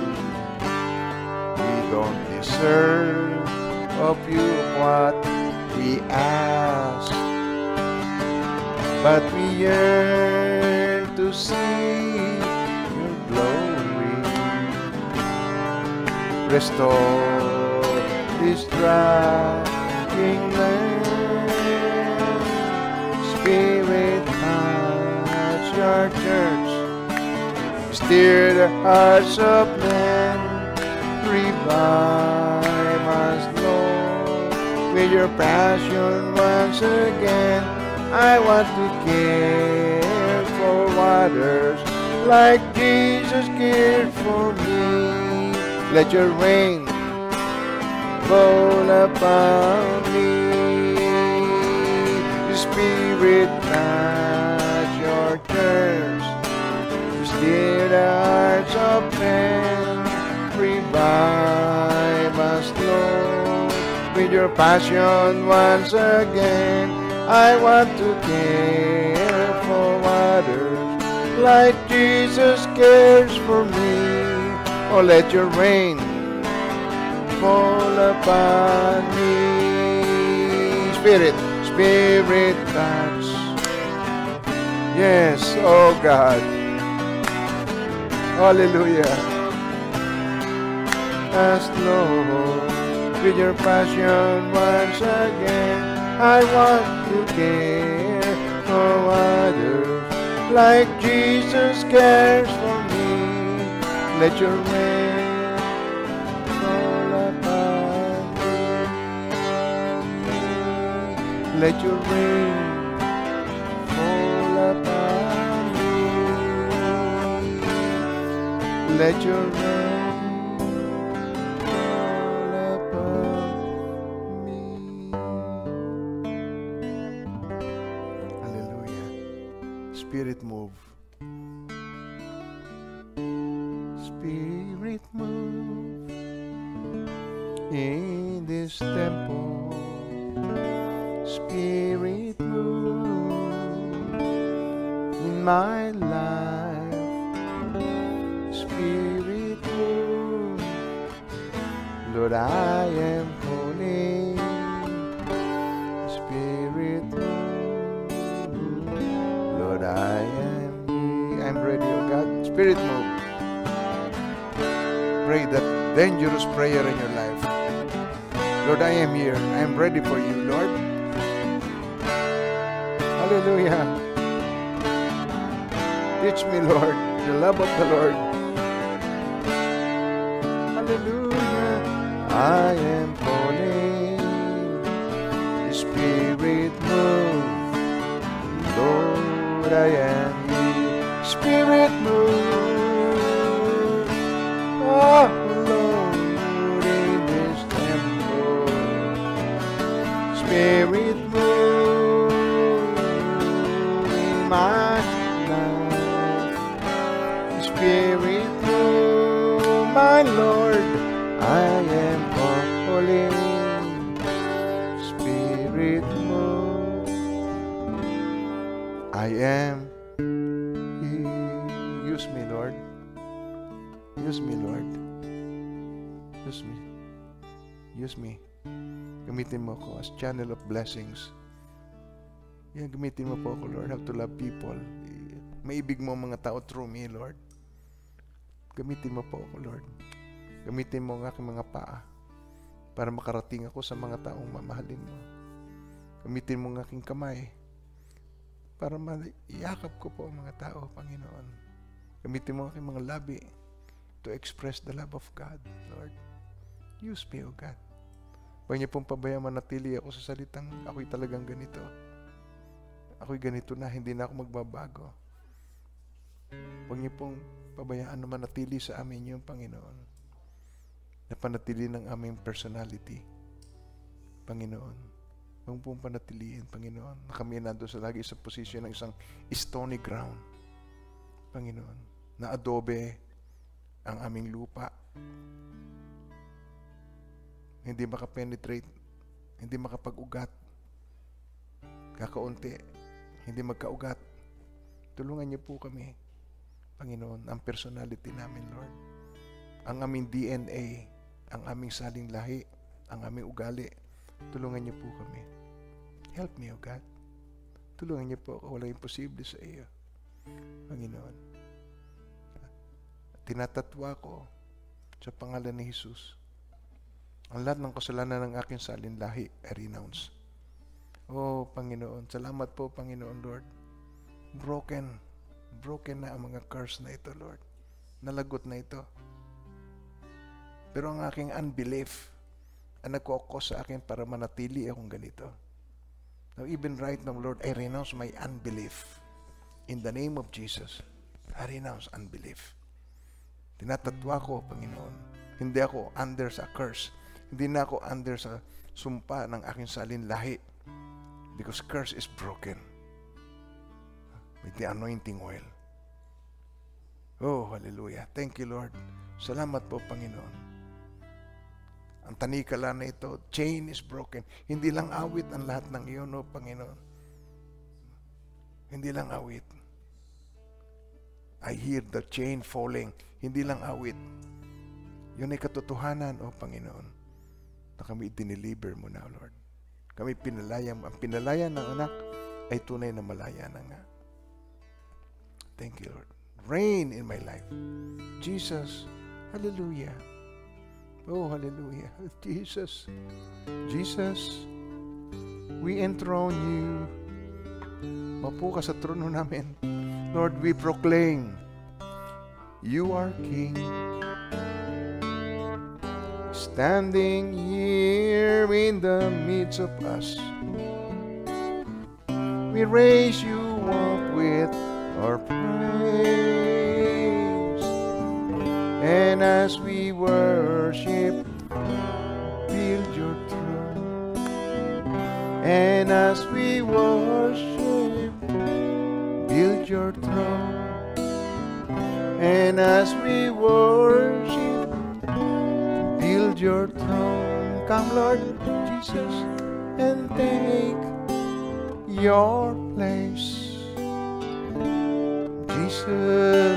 We don't deserve of you what we ask, but we yearn to see your glory. Restore this drying land. Spirit, touch your church. Stir the hearts of men. Revive us, Lord, with your passion once again. I want to care for others like Jesus cared for me. Let your rain fall upon me. Spirit, touch your church. Stir the hearts of men. Revive us, Lord, with your passion once again. I want to care for others like Jesus cares for me. Oh, let your rain fall upon me. Spirit, Spirit, touch. Yes, oh God. Hallelujah. As Lord, with your passion once again, I want to care for others like Jesus cares for me. Let your rain fall upon me. Let your rain fall upon me. Let your rain. Spirit move. Spirit move in this temple. Spirit move in my life. Spirit move. Lord, I am calling. Spirit move. I'm ready, oh God. Spirit move. Pray that dangerous prayer in your life. Lord, I am here. I am ready for you, Lord. Hallelujah. Teach me, Lord, the love of the Lord. Hallelujah. I am calling. Spirit move. Lord, I am here. Spirit move. Oh, Lord, in this temple. Spirit move, my Lord, I am calling. Spirit move, I am. Use me, Lord. Use me, Lord. Use me. Use me. Gamitin mo ako as channel of blessings. Yan, gamitin mo po ako, Lord. How to love people. Maibig mo mga tao through me, Lord. Gamitin mo po ako, Lord. Gamitin mo ang aking mga paa para makarating ako sa mga taong mamahalin mo. Gamitin mo ang aking kamay para maiyakap ko po ang mga tao, Panginoon. Gamitin mo ang aking mga labi to express the love of God, Lord. Use me, O God. Huwag niyo pong pabayaan manatili ako sa salitang ako'y talagang ganito. Ako'y ganito na, hindi na ako magbabago. Huwag niyo pong pabayaan na manatili sa amin yung Panginoon. Na panatili ng aming personality, Panginoon. Huwag pong panatiliin, Panginoon, na kami nando sa lagi sa posisyon ng isang stony ground, Panginoon, na adobe ang aming lupa. Hindi makapenetrate, hindi makapag-ugat, kakaunti, hindi magkaugat. Tulungan niyo po kami, Panginoon, ang personality namin, Lord. Ang aming DNA, ang aming saling lahi, ang aming ugali. Tulungan niyo po kami. Help me, O God. Tulungan niyo po ako. Walang imposible sa iyo, Panginoon. Tinatatwa ko sa pangalan ni Jesus. Ang lahat ng kasalanan ng aking salin lahi, I renounce. Oh, Panginoon. Salamat po, Panginoon, Lord. Broken na ang mga curse na ito, Lord. Nalagot na ito. Pero ang aking unbelief ang nagkukos sa akin para manatili akong ganito. Now, even right now, Lord, I renounce my unbelief. In the name of Jesus, I renounce unbelief. Tinatatwa ko, Panginoon. Hindi ako under sa curse. Hindi na ako under sa sumpa ng aking salin lahi. Because curse is broken. With the anointing oil. Oh, hallelujah. Thank you, Lord. Salamat po, Panginoon. Ang tanikala na ito, chain is broken. Hindi lang awit ang lahat ng iyon, oh, Panginoon. Hindi lang awit. I hear the chain falling. Hindi lang awit. Yun ay katotohanan, oh, Panginoon, na kami dineliver mo na, Lord. Kami pinalaya mo. Ang pinalaya ng anak ay tunay na malaya na nga. Thank you, Lord. Reign in my life. Jesus, hallelujah. Oh, hallelujah. Jesus. Jesus, we enthrone you. Mapo ka sa trono namin. Lord, we proclaim, you are King. Standing here in the midst of us, we raise you up with our praise. And as we worship, build your throne. And as we worship, build your throne. And as we worship, build your throne. Come, Lord Jesus, and take your place. Jesus,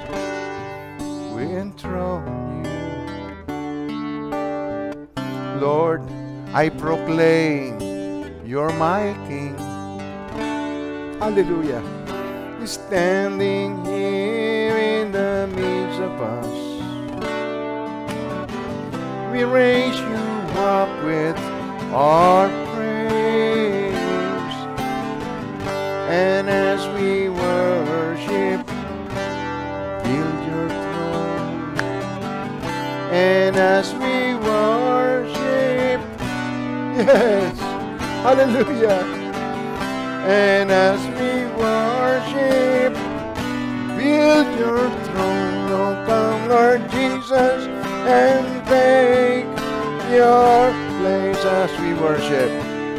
we enthrone you. Lord, I proclaim you're my King. Hallelujah. Standing here in the midst of us, we raise you up with our praise. And as we worship, build your throne. And as we worship, yes, hallelujah. And as we worship, build your throne. Oh, come, Lord Jesus, and take your place as we worship.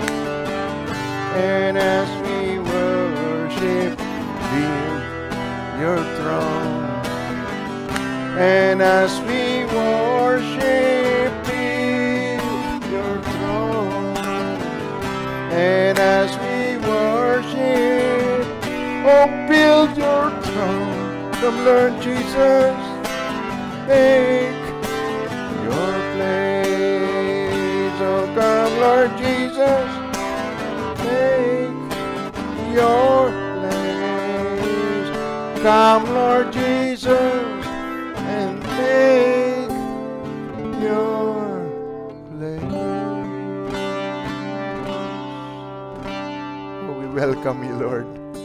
And as we worship, build your throne. And as we worship your throne, and as we worship, oh, build your throne. Come, Lord Jesus, take your place. Oh, come, Lord Jesus, take your place. Come, Lord Jesus, and take your place. Oh, we welcome you, Lord.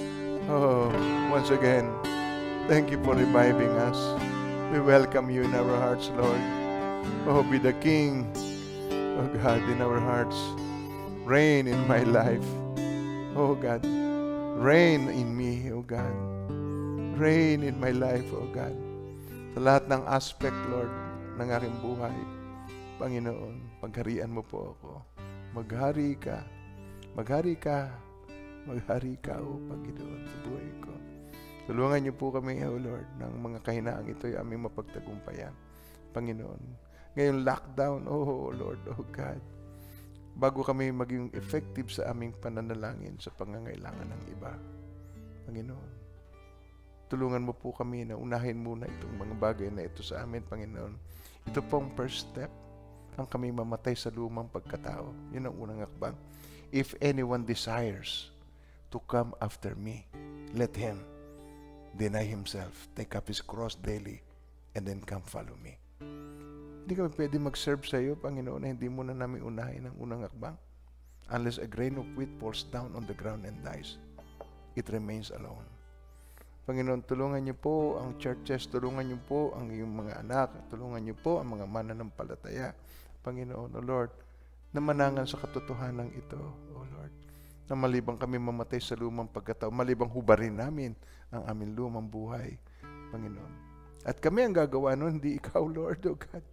Oh, once again, thank you for reviving us. We welcome you in our hearts, Lord. Oh, be the King, oh God, in our hearts. Reign in my life, oh God. Reign in me, oh God. Reign in my life, oh God. Sa lahat ng aspect, Lord, ng aking buhay, Panginoon, pagharian mo po ako. Maghari ka. Maghari ka. Maghari ka, oh Panginoon, sa buhay ko. Tulungan niyo po kami, oh Lord, ng mga kahinaang ito ay aming mapagtagumpayan, Panginoon. Ngayong lockdown, oh Lord, oh God, bago kami maging effective sa aming pananalangin sa pangangailangan ng iba, Panginoon, tulungan mo po kami na unahin muna itong mga bagay na ito sa amin, Panginoon. Ito pong first step, ang kami mamatay sa lumang pagkatao. Yun ang unang akbang. If anyone desires to come after me, let him deny himself, take up his cross daily, and then come follow me. Hindi kami pwede mag-serve sa iyo, Panginoon, na hindi mo na namin unahin ang unang akbang. Unless a grain of wheat falls down on the ground and dies, it remains alone. Panginoon, tulungan niyo po ang churches, tulungan niyo po ang iyong mga anak, tulungan niyo po ang mga mananampalataya, Panginoon, O Lord, na manangan sa katotohanan ito, O Lord, na malibang kami mamatay sa lumang pagkatao, malibang hubarin namin ang aming lumang buhay, Panginoon. At kami ang gagawa nun, hindi ikaw, Lord, O God.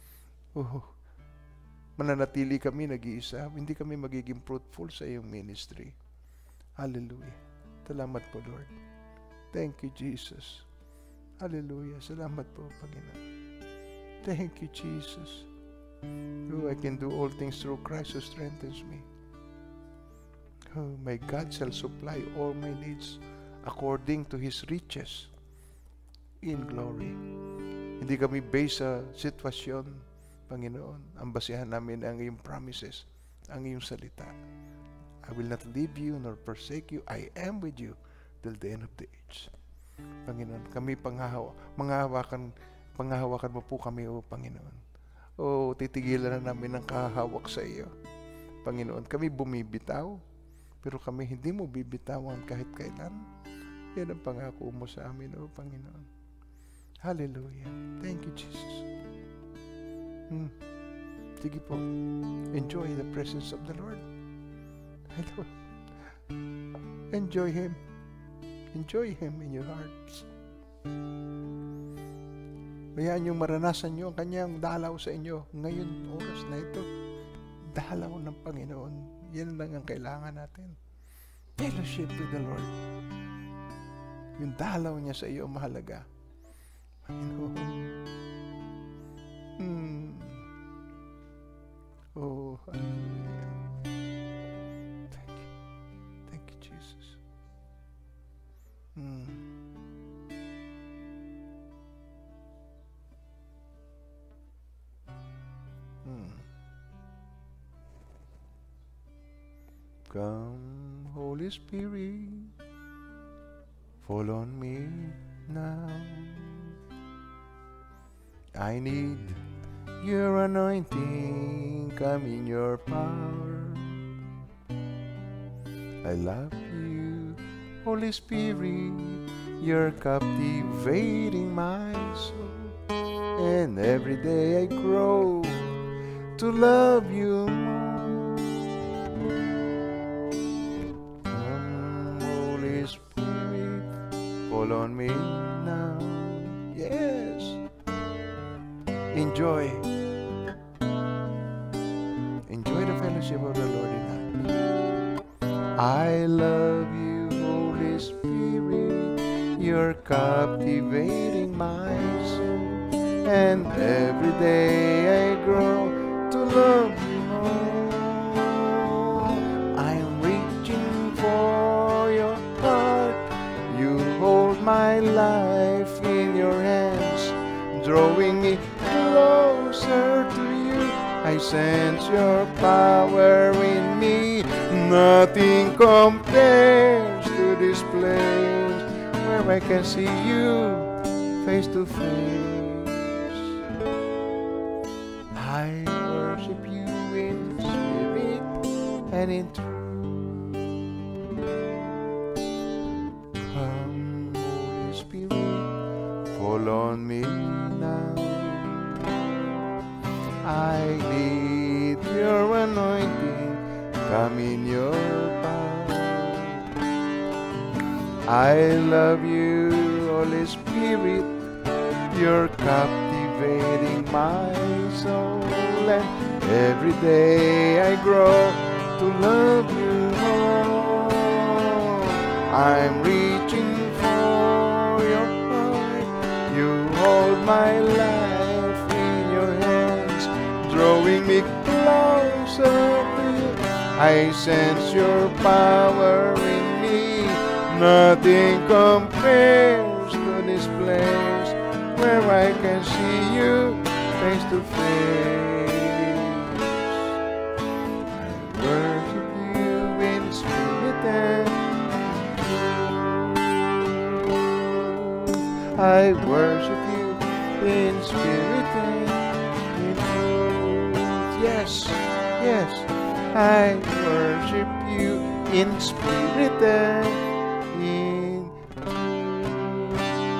Oh, mananatili kami nag-iisa, hindi kami magiging fruitful sa iyong ministry. Hallelujah. Salamat po, Lord. Thank you, Jesus. Hallelujah. Salamat po, Panginoon. Thank you, Jesus. Oh, I can do all things through Christ who strengthens me. Oh, my God shall supply all my needs according to His riches in glory. Hindi kami based sa sitwasyon, Panginoon. Ang basihan namin ang iyong promises, ang iyong salita. I will not leave you nor forsake you. I am with you till the end of the age. Panginoon, kami panghahawakan mo po kami, O Panginoon. O, titigilan na namin ang kahahawak sa iyo. Panginoon, kami bumibitaw, pero kami hindi mo bibitawan kahit kailan. Yan ang pangako mo sa amin, O Panginoon. Hallelujah. Thank you, Jesus. Sige po. Enjoy the presence of the Lord. Hello. Enjoy Him. Enjoy Him in your hearts. Hayaan niyong maranasan niyo ang kanyang dalaw sa inyo. Ngayon, oras na ito, dalaw ng Panginoon. Yan lang ang kailangan natin. Fellowship with the Lord. Yung dalaw niya sa iyo mahalaga. Panginoon. Oh, hallelujah. Thank you. Thank you, Jesus. Come, Holy Spirit, fall on me now. I need your anointing, come in your power. I love you, Holy Spirit, you're captivating my soul. And every day I grow to love you more. Come, Holy Spirit, fall on me now. Yes. Enjoy the fellowship of the Lord in us. I love you, Holy Spirit, you're captivating my soul. and every day I grow to love you more. I'm reaching for your heart. You hold my life in your hands, drawing me closer to you. I sense your power in me. Nothing compares to this place where I can see you face to face. I worship you in spirit and in truth. Come, Holy Spirit, fall on me now. I need your anointing, come in your power. I love you, Holy Spirit, you're captivating my soul, and every day I grow to love you more. I'm reaching for your heart, you hold my life in your hands, drawing me closer to you. I sense your power in me. Nothing compares to this place where I can see you face to face. I worship you in spirit and truth. I worship you in spirit and in truth. Yes, yes, I worship you in spirit and in truth.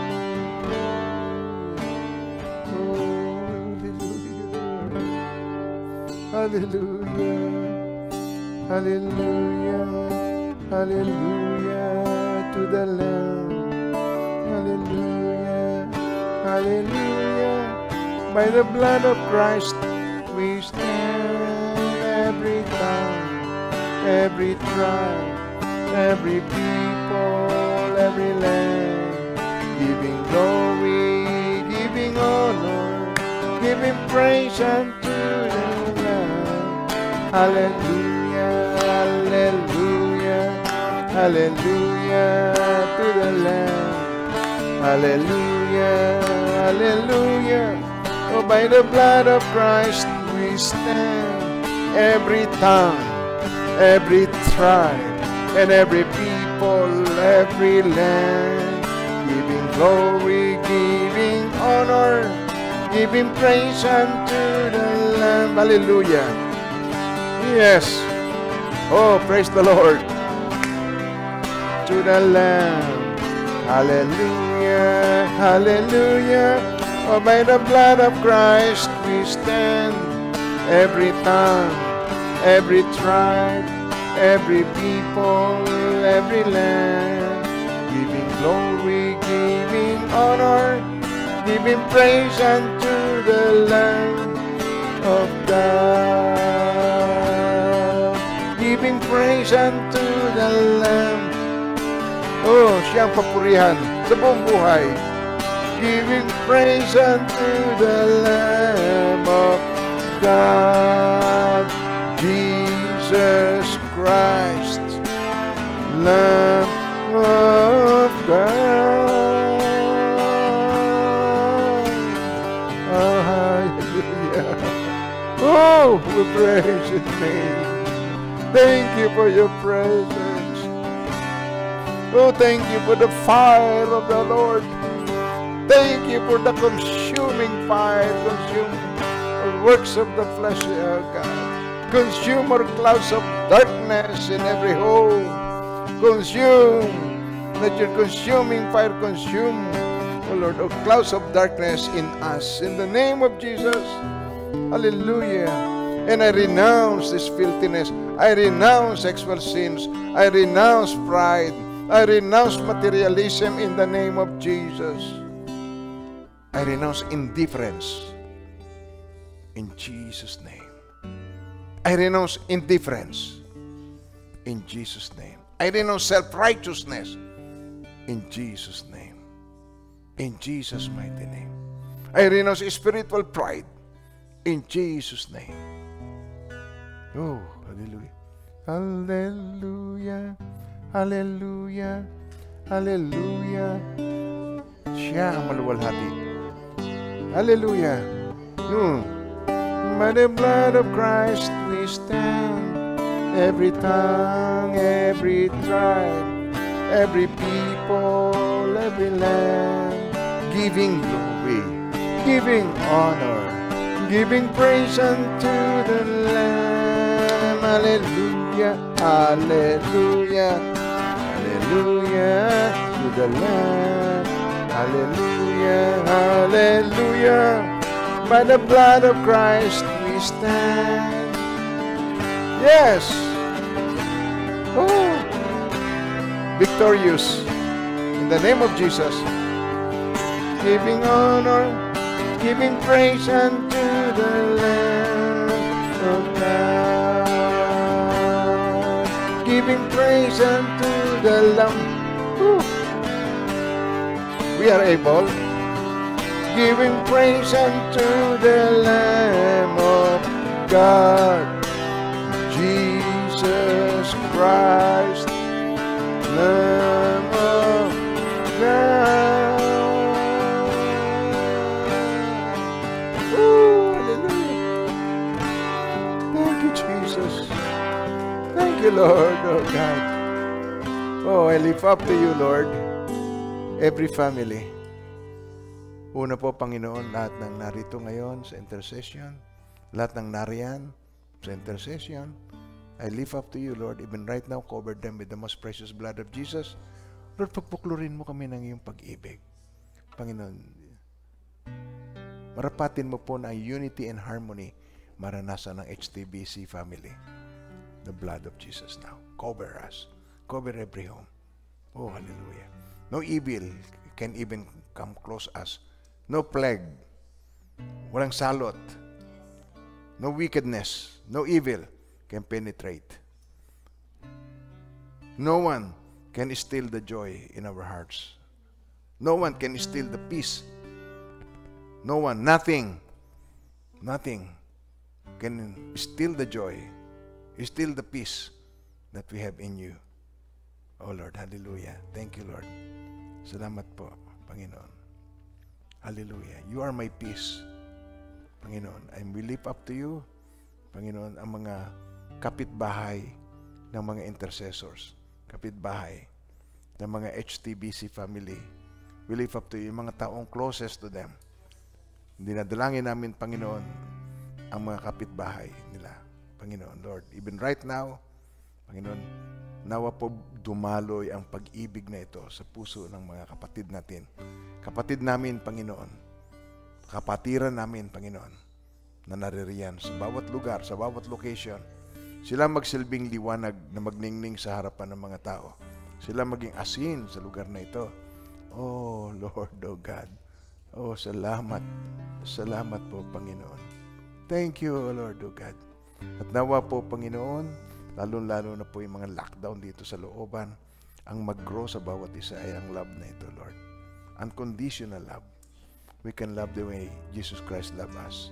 Hallelujah, hallelujah, hallelujah to the Lamb. Hallelujah, hallelujah. By the blood of Christ we stand. Every tongue, every tribe, every people, every land, giving glory, giving honor, giving praise unto the Lamb. Hallelujah, hallelujah, hallelujah to the Lamb. Hallelujah, hallelujah. Oh, by the blood of Christ we stand. Every tongue, every tribe, and every people, every land, giving glory, giving honor, giving praise unto the Lamb. Hallelujah. Yes. Oh, praise the Lord. To the Lamb. Hallelujah, hallelujah. Oh, by the blood of Christ we stand. Every tongue, every tribe, every people, every land, giving glory, giving honor, giving praise unto the Lamb of God. Giving praise unto the Lamb. Oh, siyang papurihan sa buong buhay. Giving praise unto the Lamb of God, Jesus Christ, Lamb of God. Oh, hallelujah. Oh, we praise His name. Thank you for your presence. Oh, thank you for the fire of the Lord. Thank you for the consuming fire, consuming works of the flesh, oh God. Consume our clouds of darkness in every home. Consume. Let your consuming fire consume, oh Lord, of clouds of darkness in us. In the name of Jesus. Hallelujah. And I renounce this filthiness. I renounce sexual sins. I renounce pride. I renounce materialism in the name of Jesus. I renounce indifference. In Jesus' name. I renounce indifference. In Jesus' name. I renounce self-righteousness. In Jesus' name. In Jesus' mighty name. I renounce spiritual pride in Jesus' name. Oh, hallelujah. Hallelujah. Hallelujah. Hallelujah. Siya ang maluwalhati. Hallelujah. By the blood of Christ we stand. Every tongue, every tribe, every people, every land, giving glory, giving honor, giving praise unto the Lamb. Hallelujah, hallelujah, hallelujah to the Lamb. Hallelujah, hallelujah. By the blood of Christ we stand. Yes. Oh. Victorious. In the name of Jesus. Giving honor, giving praise unto the Lamb of God. Giving praise unto the Lamb. Ooh. We are able. Giving praise unto the Lamb of God. Jesus Christ, Lamb of God. Ooh, hallelujah. Thank you, Jesus. Thank you, Lord, oh God. Oh, I lift up to you, Lord, every family. Una po, Panginoon, lahat ng narito ngayon sa intercession, lahat ng nariyan sa intercession, I lift up to you, Lord, even right now, cover them with the most precious blood of Jesus. Lord, pagpuklurin mo kami ng iyong pag-ibig. Panginoon, marapatin mo po na unity and harmony maranasan ng HTBC family. The blood of Jesus now. Cover us. Cover every home. Oh, hallelujah. No evil can even come close us. No plague. Walang salot. No wickedness. No evil can penetrate. No one can steal the joy in our hearts. No one can steal the peace. No one, nothing can steal the joy, steal the peace that we have in you. Oh Lord, hallelujah. Thank you, Lord. Salamat po, Panginoon. Hallelujah. You are my peace, Panginoon. I will lift up to you, Panginoon, ang mga kapitbahay ng mga intercessors, kapitbahay ng mga HTBC family. We lift up to you, yung mga taong closest to them. Dinadalangin namin, Panginoon, ang mga kapitbahay nila. Panginoon, Lord, even right now, Panginoon, nawa po dumaloy ang pag-ibig na ito sa puso ng mga kapatid natin. Kapatid namin, Panginoon, kapatiran namin, Panginoon, na naririyan sa bawat lugar, sa bawat location. Sila magsilbing liwanag na magningning sa harapan ng mga tao. Sila maging asin sa lugar na ito. Oh, Lord, oh God. Oh, salamat. Salamat po, Panginoon. Thank you, Lord, oh God. At nawa po, Panginoon, lalo-lalo na po yung mga lockdown dito sa looban, ang mag-grow sa bawat isa ay ang love na ito, Lord. Unconditional love. We can love the way Jesus Christ loved us.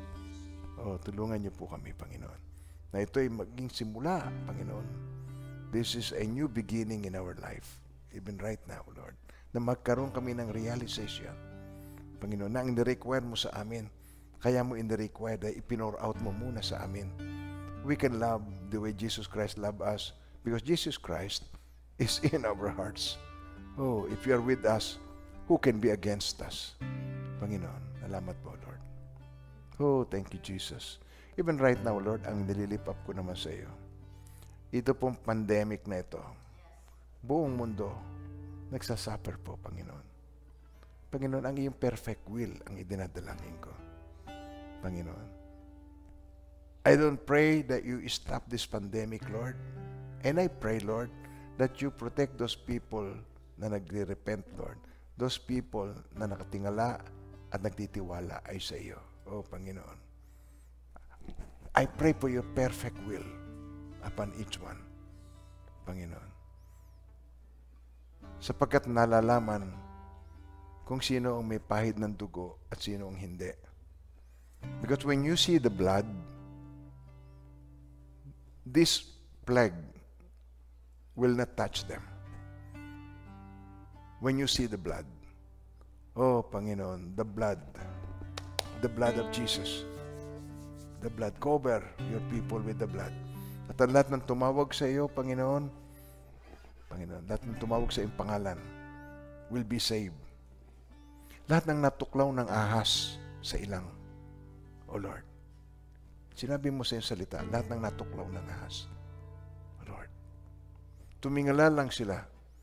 Oh, tulungan niyo po kami, Panginoon, na ito ay maging simula, Panginoon. This is a new beginning in our life, even right now, Lord, na magkaroon kami ng realization, Panginoon, na ang ni-require mo sa amin, kaya mo in-require na ipinor out mo muna sa amin. We can love the way Jesus Christ loved us because Jesus Christ is in our hearts. Oh, if you are with us, who can be against us? Panginoon, salamat po, Lord. Oh, thank you, Jesus. Even right now, Lord, ang nililip up ko naman sa iyo, ito pong pandemic na ito, buong mundo, nagsasuffer po, Panginoon. Panginoon, ang iyong perfect will ang idinadalangin ko. Panginoon, I don't pray that you stop this pandemic, Lord. And I pray, Lord, that you protect those people na nagre-repent, Lord. Those people na nakatingala at nagtitiwala ay sa iyo. Oh, Panginoon. I pray for your perfect will upon each one, Panginoon. Sapagkat nalalaman kung sino ang may pahid ng dugo at sino ang hindi. Because when you see the blood, this plague will not touch them. When you see the blood, oh Panginoon, the blood of Jesus, the blood, cover your people with the blood. At ang lahat ng tumawag sa iyo, Panginoon, lahat ng tumawag sa iyong pangalan will be saved. Lahat ng natuklaw ng ahas sa ilang, O Lord, sinabi mo sa iyong salita, lahat ng natuklaw ng ahas, O Lord, tumingala lang sila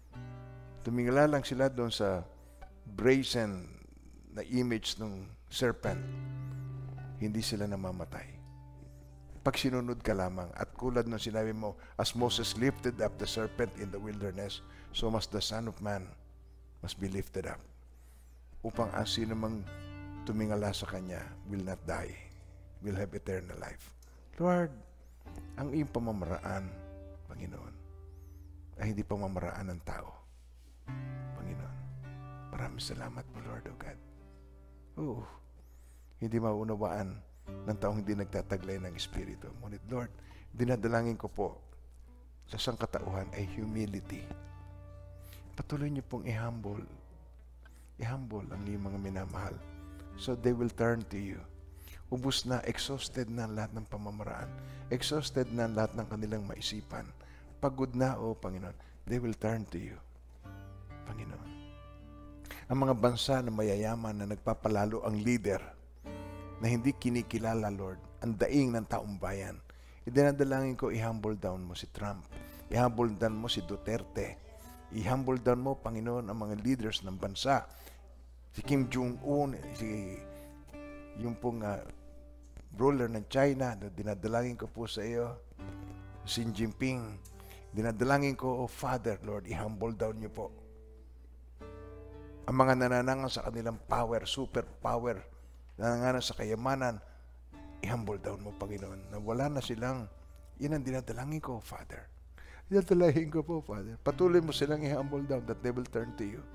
doon sa brazen na image ng serpent, hindi sila namamatay. Pag sinunod ka lamang, at kulad ng sinabi mo, as Moses lifted up the serpent in the wilderness, so must the Son of Man must be lifted up, upang ang sino mang tumingala sa Kanya will not die, will have eternal life. Lord, ang iyong pamamaraan, Panginoon, ay hindi pamamaraan ng tao. Panginoon, maraming salamat po, Lord, O God. Hindi maunawaan ng taong hindi nagtataglay ng Espiritu. Ngunit, Lord, dinadalangin ko po sa sangkatauhan ay humility. Patuloy niyo pong i-humble ang iyong mga minamahal, so they will turn to you. Ubus na, exhausted na lahat ng pamamaraan. Exhausted na lahat ng kanilang maisipan. Pagod na, O Panginoon, they will turn to you. Panginoon, ang mga bansa na mayayaman na nagpapalalo ang leader na hindi kinikilala, Lord, ang daing ng taong bayan. Idinadalangin ko, i-humble down mo si Trump. I-humble down mo si Duterte. I-humble down mo, Panginoon, ang mga leaders ng bansa. Si Kim Jong-un, yung pong ruler ng China, dinadalangin ko po sa iyo. Xi Jinping, dinadalangin ko, oh Father, Lord, i-humble down niyo po ang mga nananangan sa kanilang power, super power, nananganan sa kayamanan, i-humble down mo, Panginoon, na wala na silang, yun ang dinadalangin ko, Father. Dinadalangin ko po, Father. Patuloy mo silang i-humble down that they will turn to you.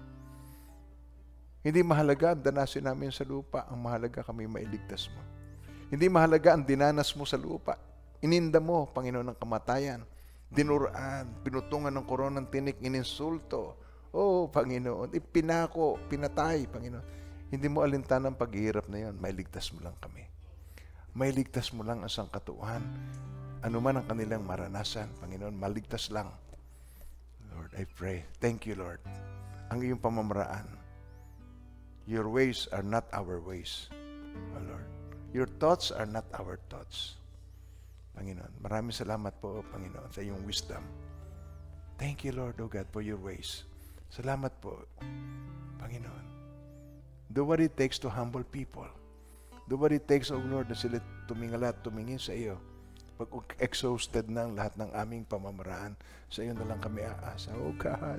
Hindi mahalaga ang danasin namin sa lupa, ang mahalaga kami mailigtas mo. Hindi mahalaga ang dinanas mo sa lupa. Ininda mo, Panginoon, ng kamatayan, dinuraan, pinutungan ng koronang tinik, ininsulto. Oh, Panginoon, ipinako, pinatay, Panginoon. Hindi mo alintan ang paghihirap na yon, mailigtas mo lang kami. Mailigtas mo lang ang sangkatuan. Ano man ang kanilang maranasan, Panginoon, maligtas lang. Lord, I pray. Thank you, Lord. Ang iyong pamamaraan. Your ways are not our ways, oh Lord. Your thoughts are not our thoughts. Panginoon, maraming salamat po, Panginoon, sa iyong wisdom. Thank you, Lord, oh God, for your ways. Salamat po, Panginoon. Do what it takes to humble people. Do what it takes, oh Lord, na sila tumingala at tumingin sa iyo. Pag exhausted na ang lahat ng aming pamamaraan, sa iyo na lang kami aasa. Oh God,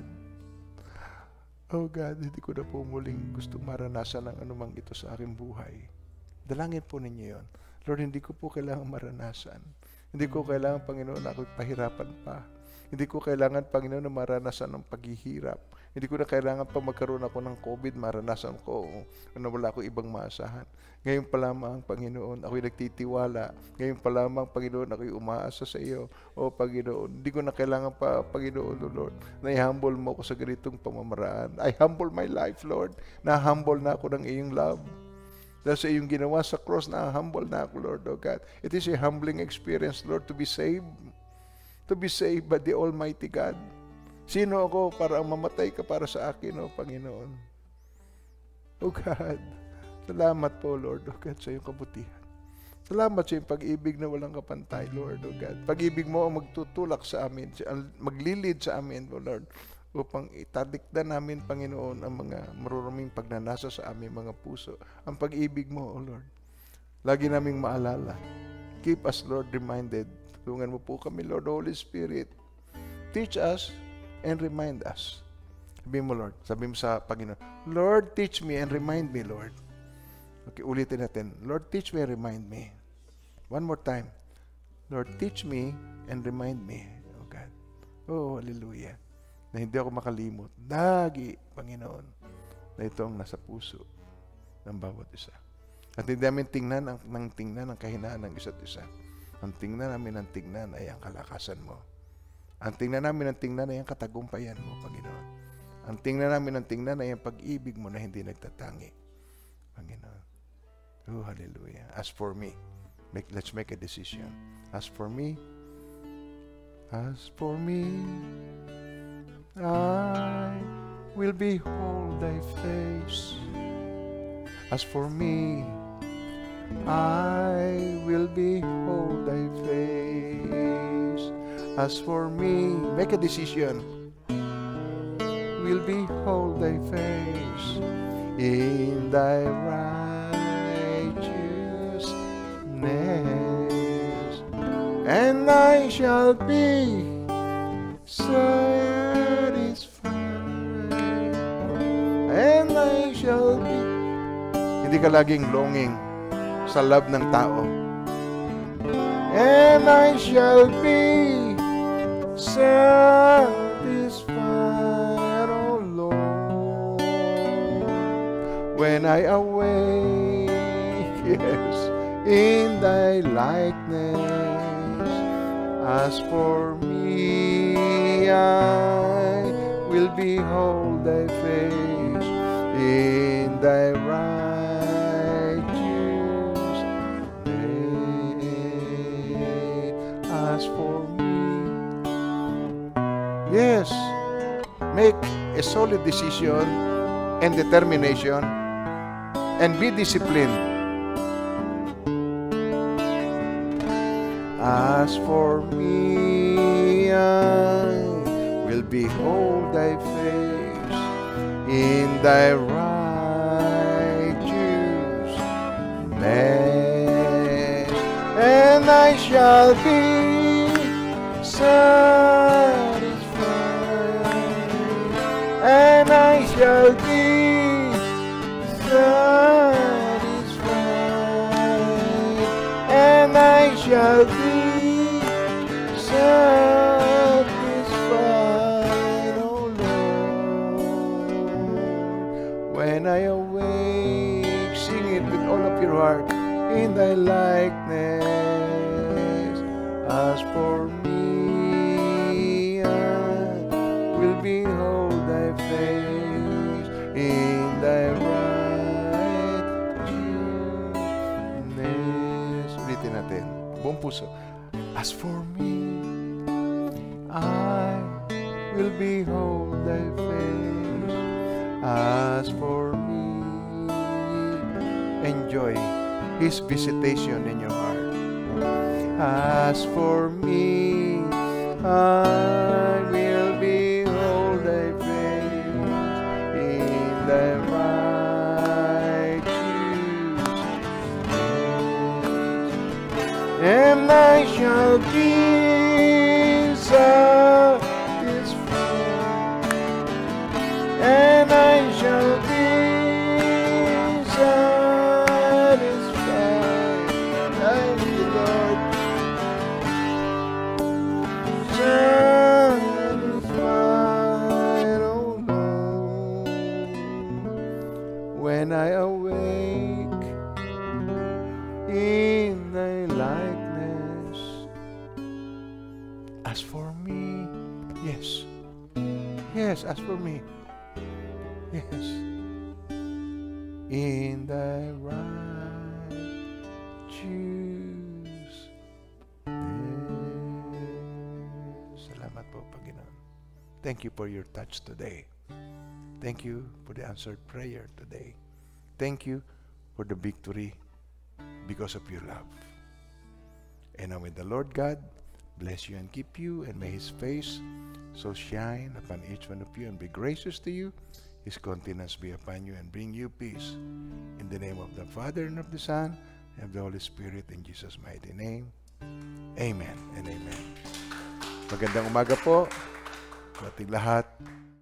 hindi ko na po muling gustong maranasan ang anumang ito sa aking buhay. Dalangin po ninyo yon. Lord, hindi ko po kailangan maranasan. Hindi ko kailangan, Panginoon, na ako'y pahirapan pa. Hindi ko kailangan, Panginoon, na maranasan ng paghihirap. Hindi ko na kailangan pa magkaroon ako ng COVID, maranasan ko na wala akong ibang maasahan. Ngayon pa lamang, Panginoon, ako'y nagtitiwala. Ngayon pa lamang, Panginoon, ako'y umaasa sa iyo. O Panginoon, hindi ko na kailangan pa, Panginoon, O Lord, na i-humble mo ako sa ganitong pamamaraan. I humble my life, Lord. Na-humble na ako ng iyong love. Dahil sa iyong ginawa sa cross, na-humble na ako, Lord, O God. It is a humbling experience, Lord, to be saved. To be saved by the Almighty God. Sino ako para mamatay ka para sa akin, O Panginoon? O God, salamat po, Lord, O God, sa iyong kabutihan. Salamat sa iyong pag-ibig na walang kapantay, Lord, O God. Pag-ibig mo ang magtutulak sa amin, maglilid sa amin, O Lord, upang italikda namin, Panginoon, ang mga maruruming pagnanasa sa aming mga puso. Ang pag-ibig mo, O Lord. Lagi naming maalala. Keep us, Lord, reminded. Tulungan mo po kami, Lord, Holy Spirit. Teach us and remind us. Sabi mo, Lord. Sabi mo sa Panginoon, Lord, teach me and remind me, Lord. Okay, ulitin natin. Lord, teach me and remind me. One more time. Lord, teach me and remind me. Oh, God. Oh, hallelujah. Na hindi ako makalimot. Lagi, Panginoon. na ito ang nasa puso ng bawat isa. At hindi namin tingnan ang kahinaan ng isa't isa. Ang tingnan namin ang tingnan ay ang kalakasan mo. Ang tingnan namin ang tingnan ay ang katagumpayan mo, Panginoon. Ang tingnan namin ang tingnan ay ang pag-ibig mo na hindi nagtatangi, Panginoon. Oh, hallelujah. As for me, let's make a decision. As for me, I will behold thy face. As for me, I will behold thy face. As for me, make a decision. Will behold thy face in thy righteousness, and I shall be satisfied, and I shall be. Hindi ka laging longing sa love ng tao. And I shall be satisfied, oh Lord, when I awake, yes, in thy likeness. As for me, I will behold thy face in thy righteousness. As for me, yes, make a solid decision and determination and be disciplined. As for me, I will behold thy face in thy righteousness, and I shall be satisfied, and I shall be satisfied, and I shall be satisfied, oh Lord, when I awake. Sing it with all of your heart. In thy likeness. As for me, I will behold thy face in thy righteousness. Ulitin natin, buong puso. As for me, I will behold thy face. As for me, enjoy His visitation in your heart. As for me, I will behold thy face in thy righteousness, and I shall be satisfied, and I shall be satisfied. Thank you, Lord. Satisfied, oh Lord, when I awake in thy likeness. As for me, yes, yes, as for me, yes, in thy righteousness. Salamat po, Panginoon. Thank you for your touch today. Thank you for the answered prayer today. Thank you for the victory because of your love. And now may the Lord God bless you and keep you, and may His face so shine upon each one of you and be gracious to you. His countenance be upon you and bring you peace. In the name of the Father, and of the Son, and of the Holy Spirit, in Jesus' mighty name. Amen and amen. Magandang umaga po sa ating lahat.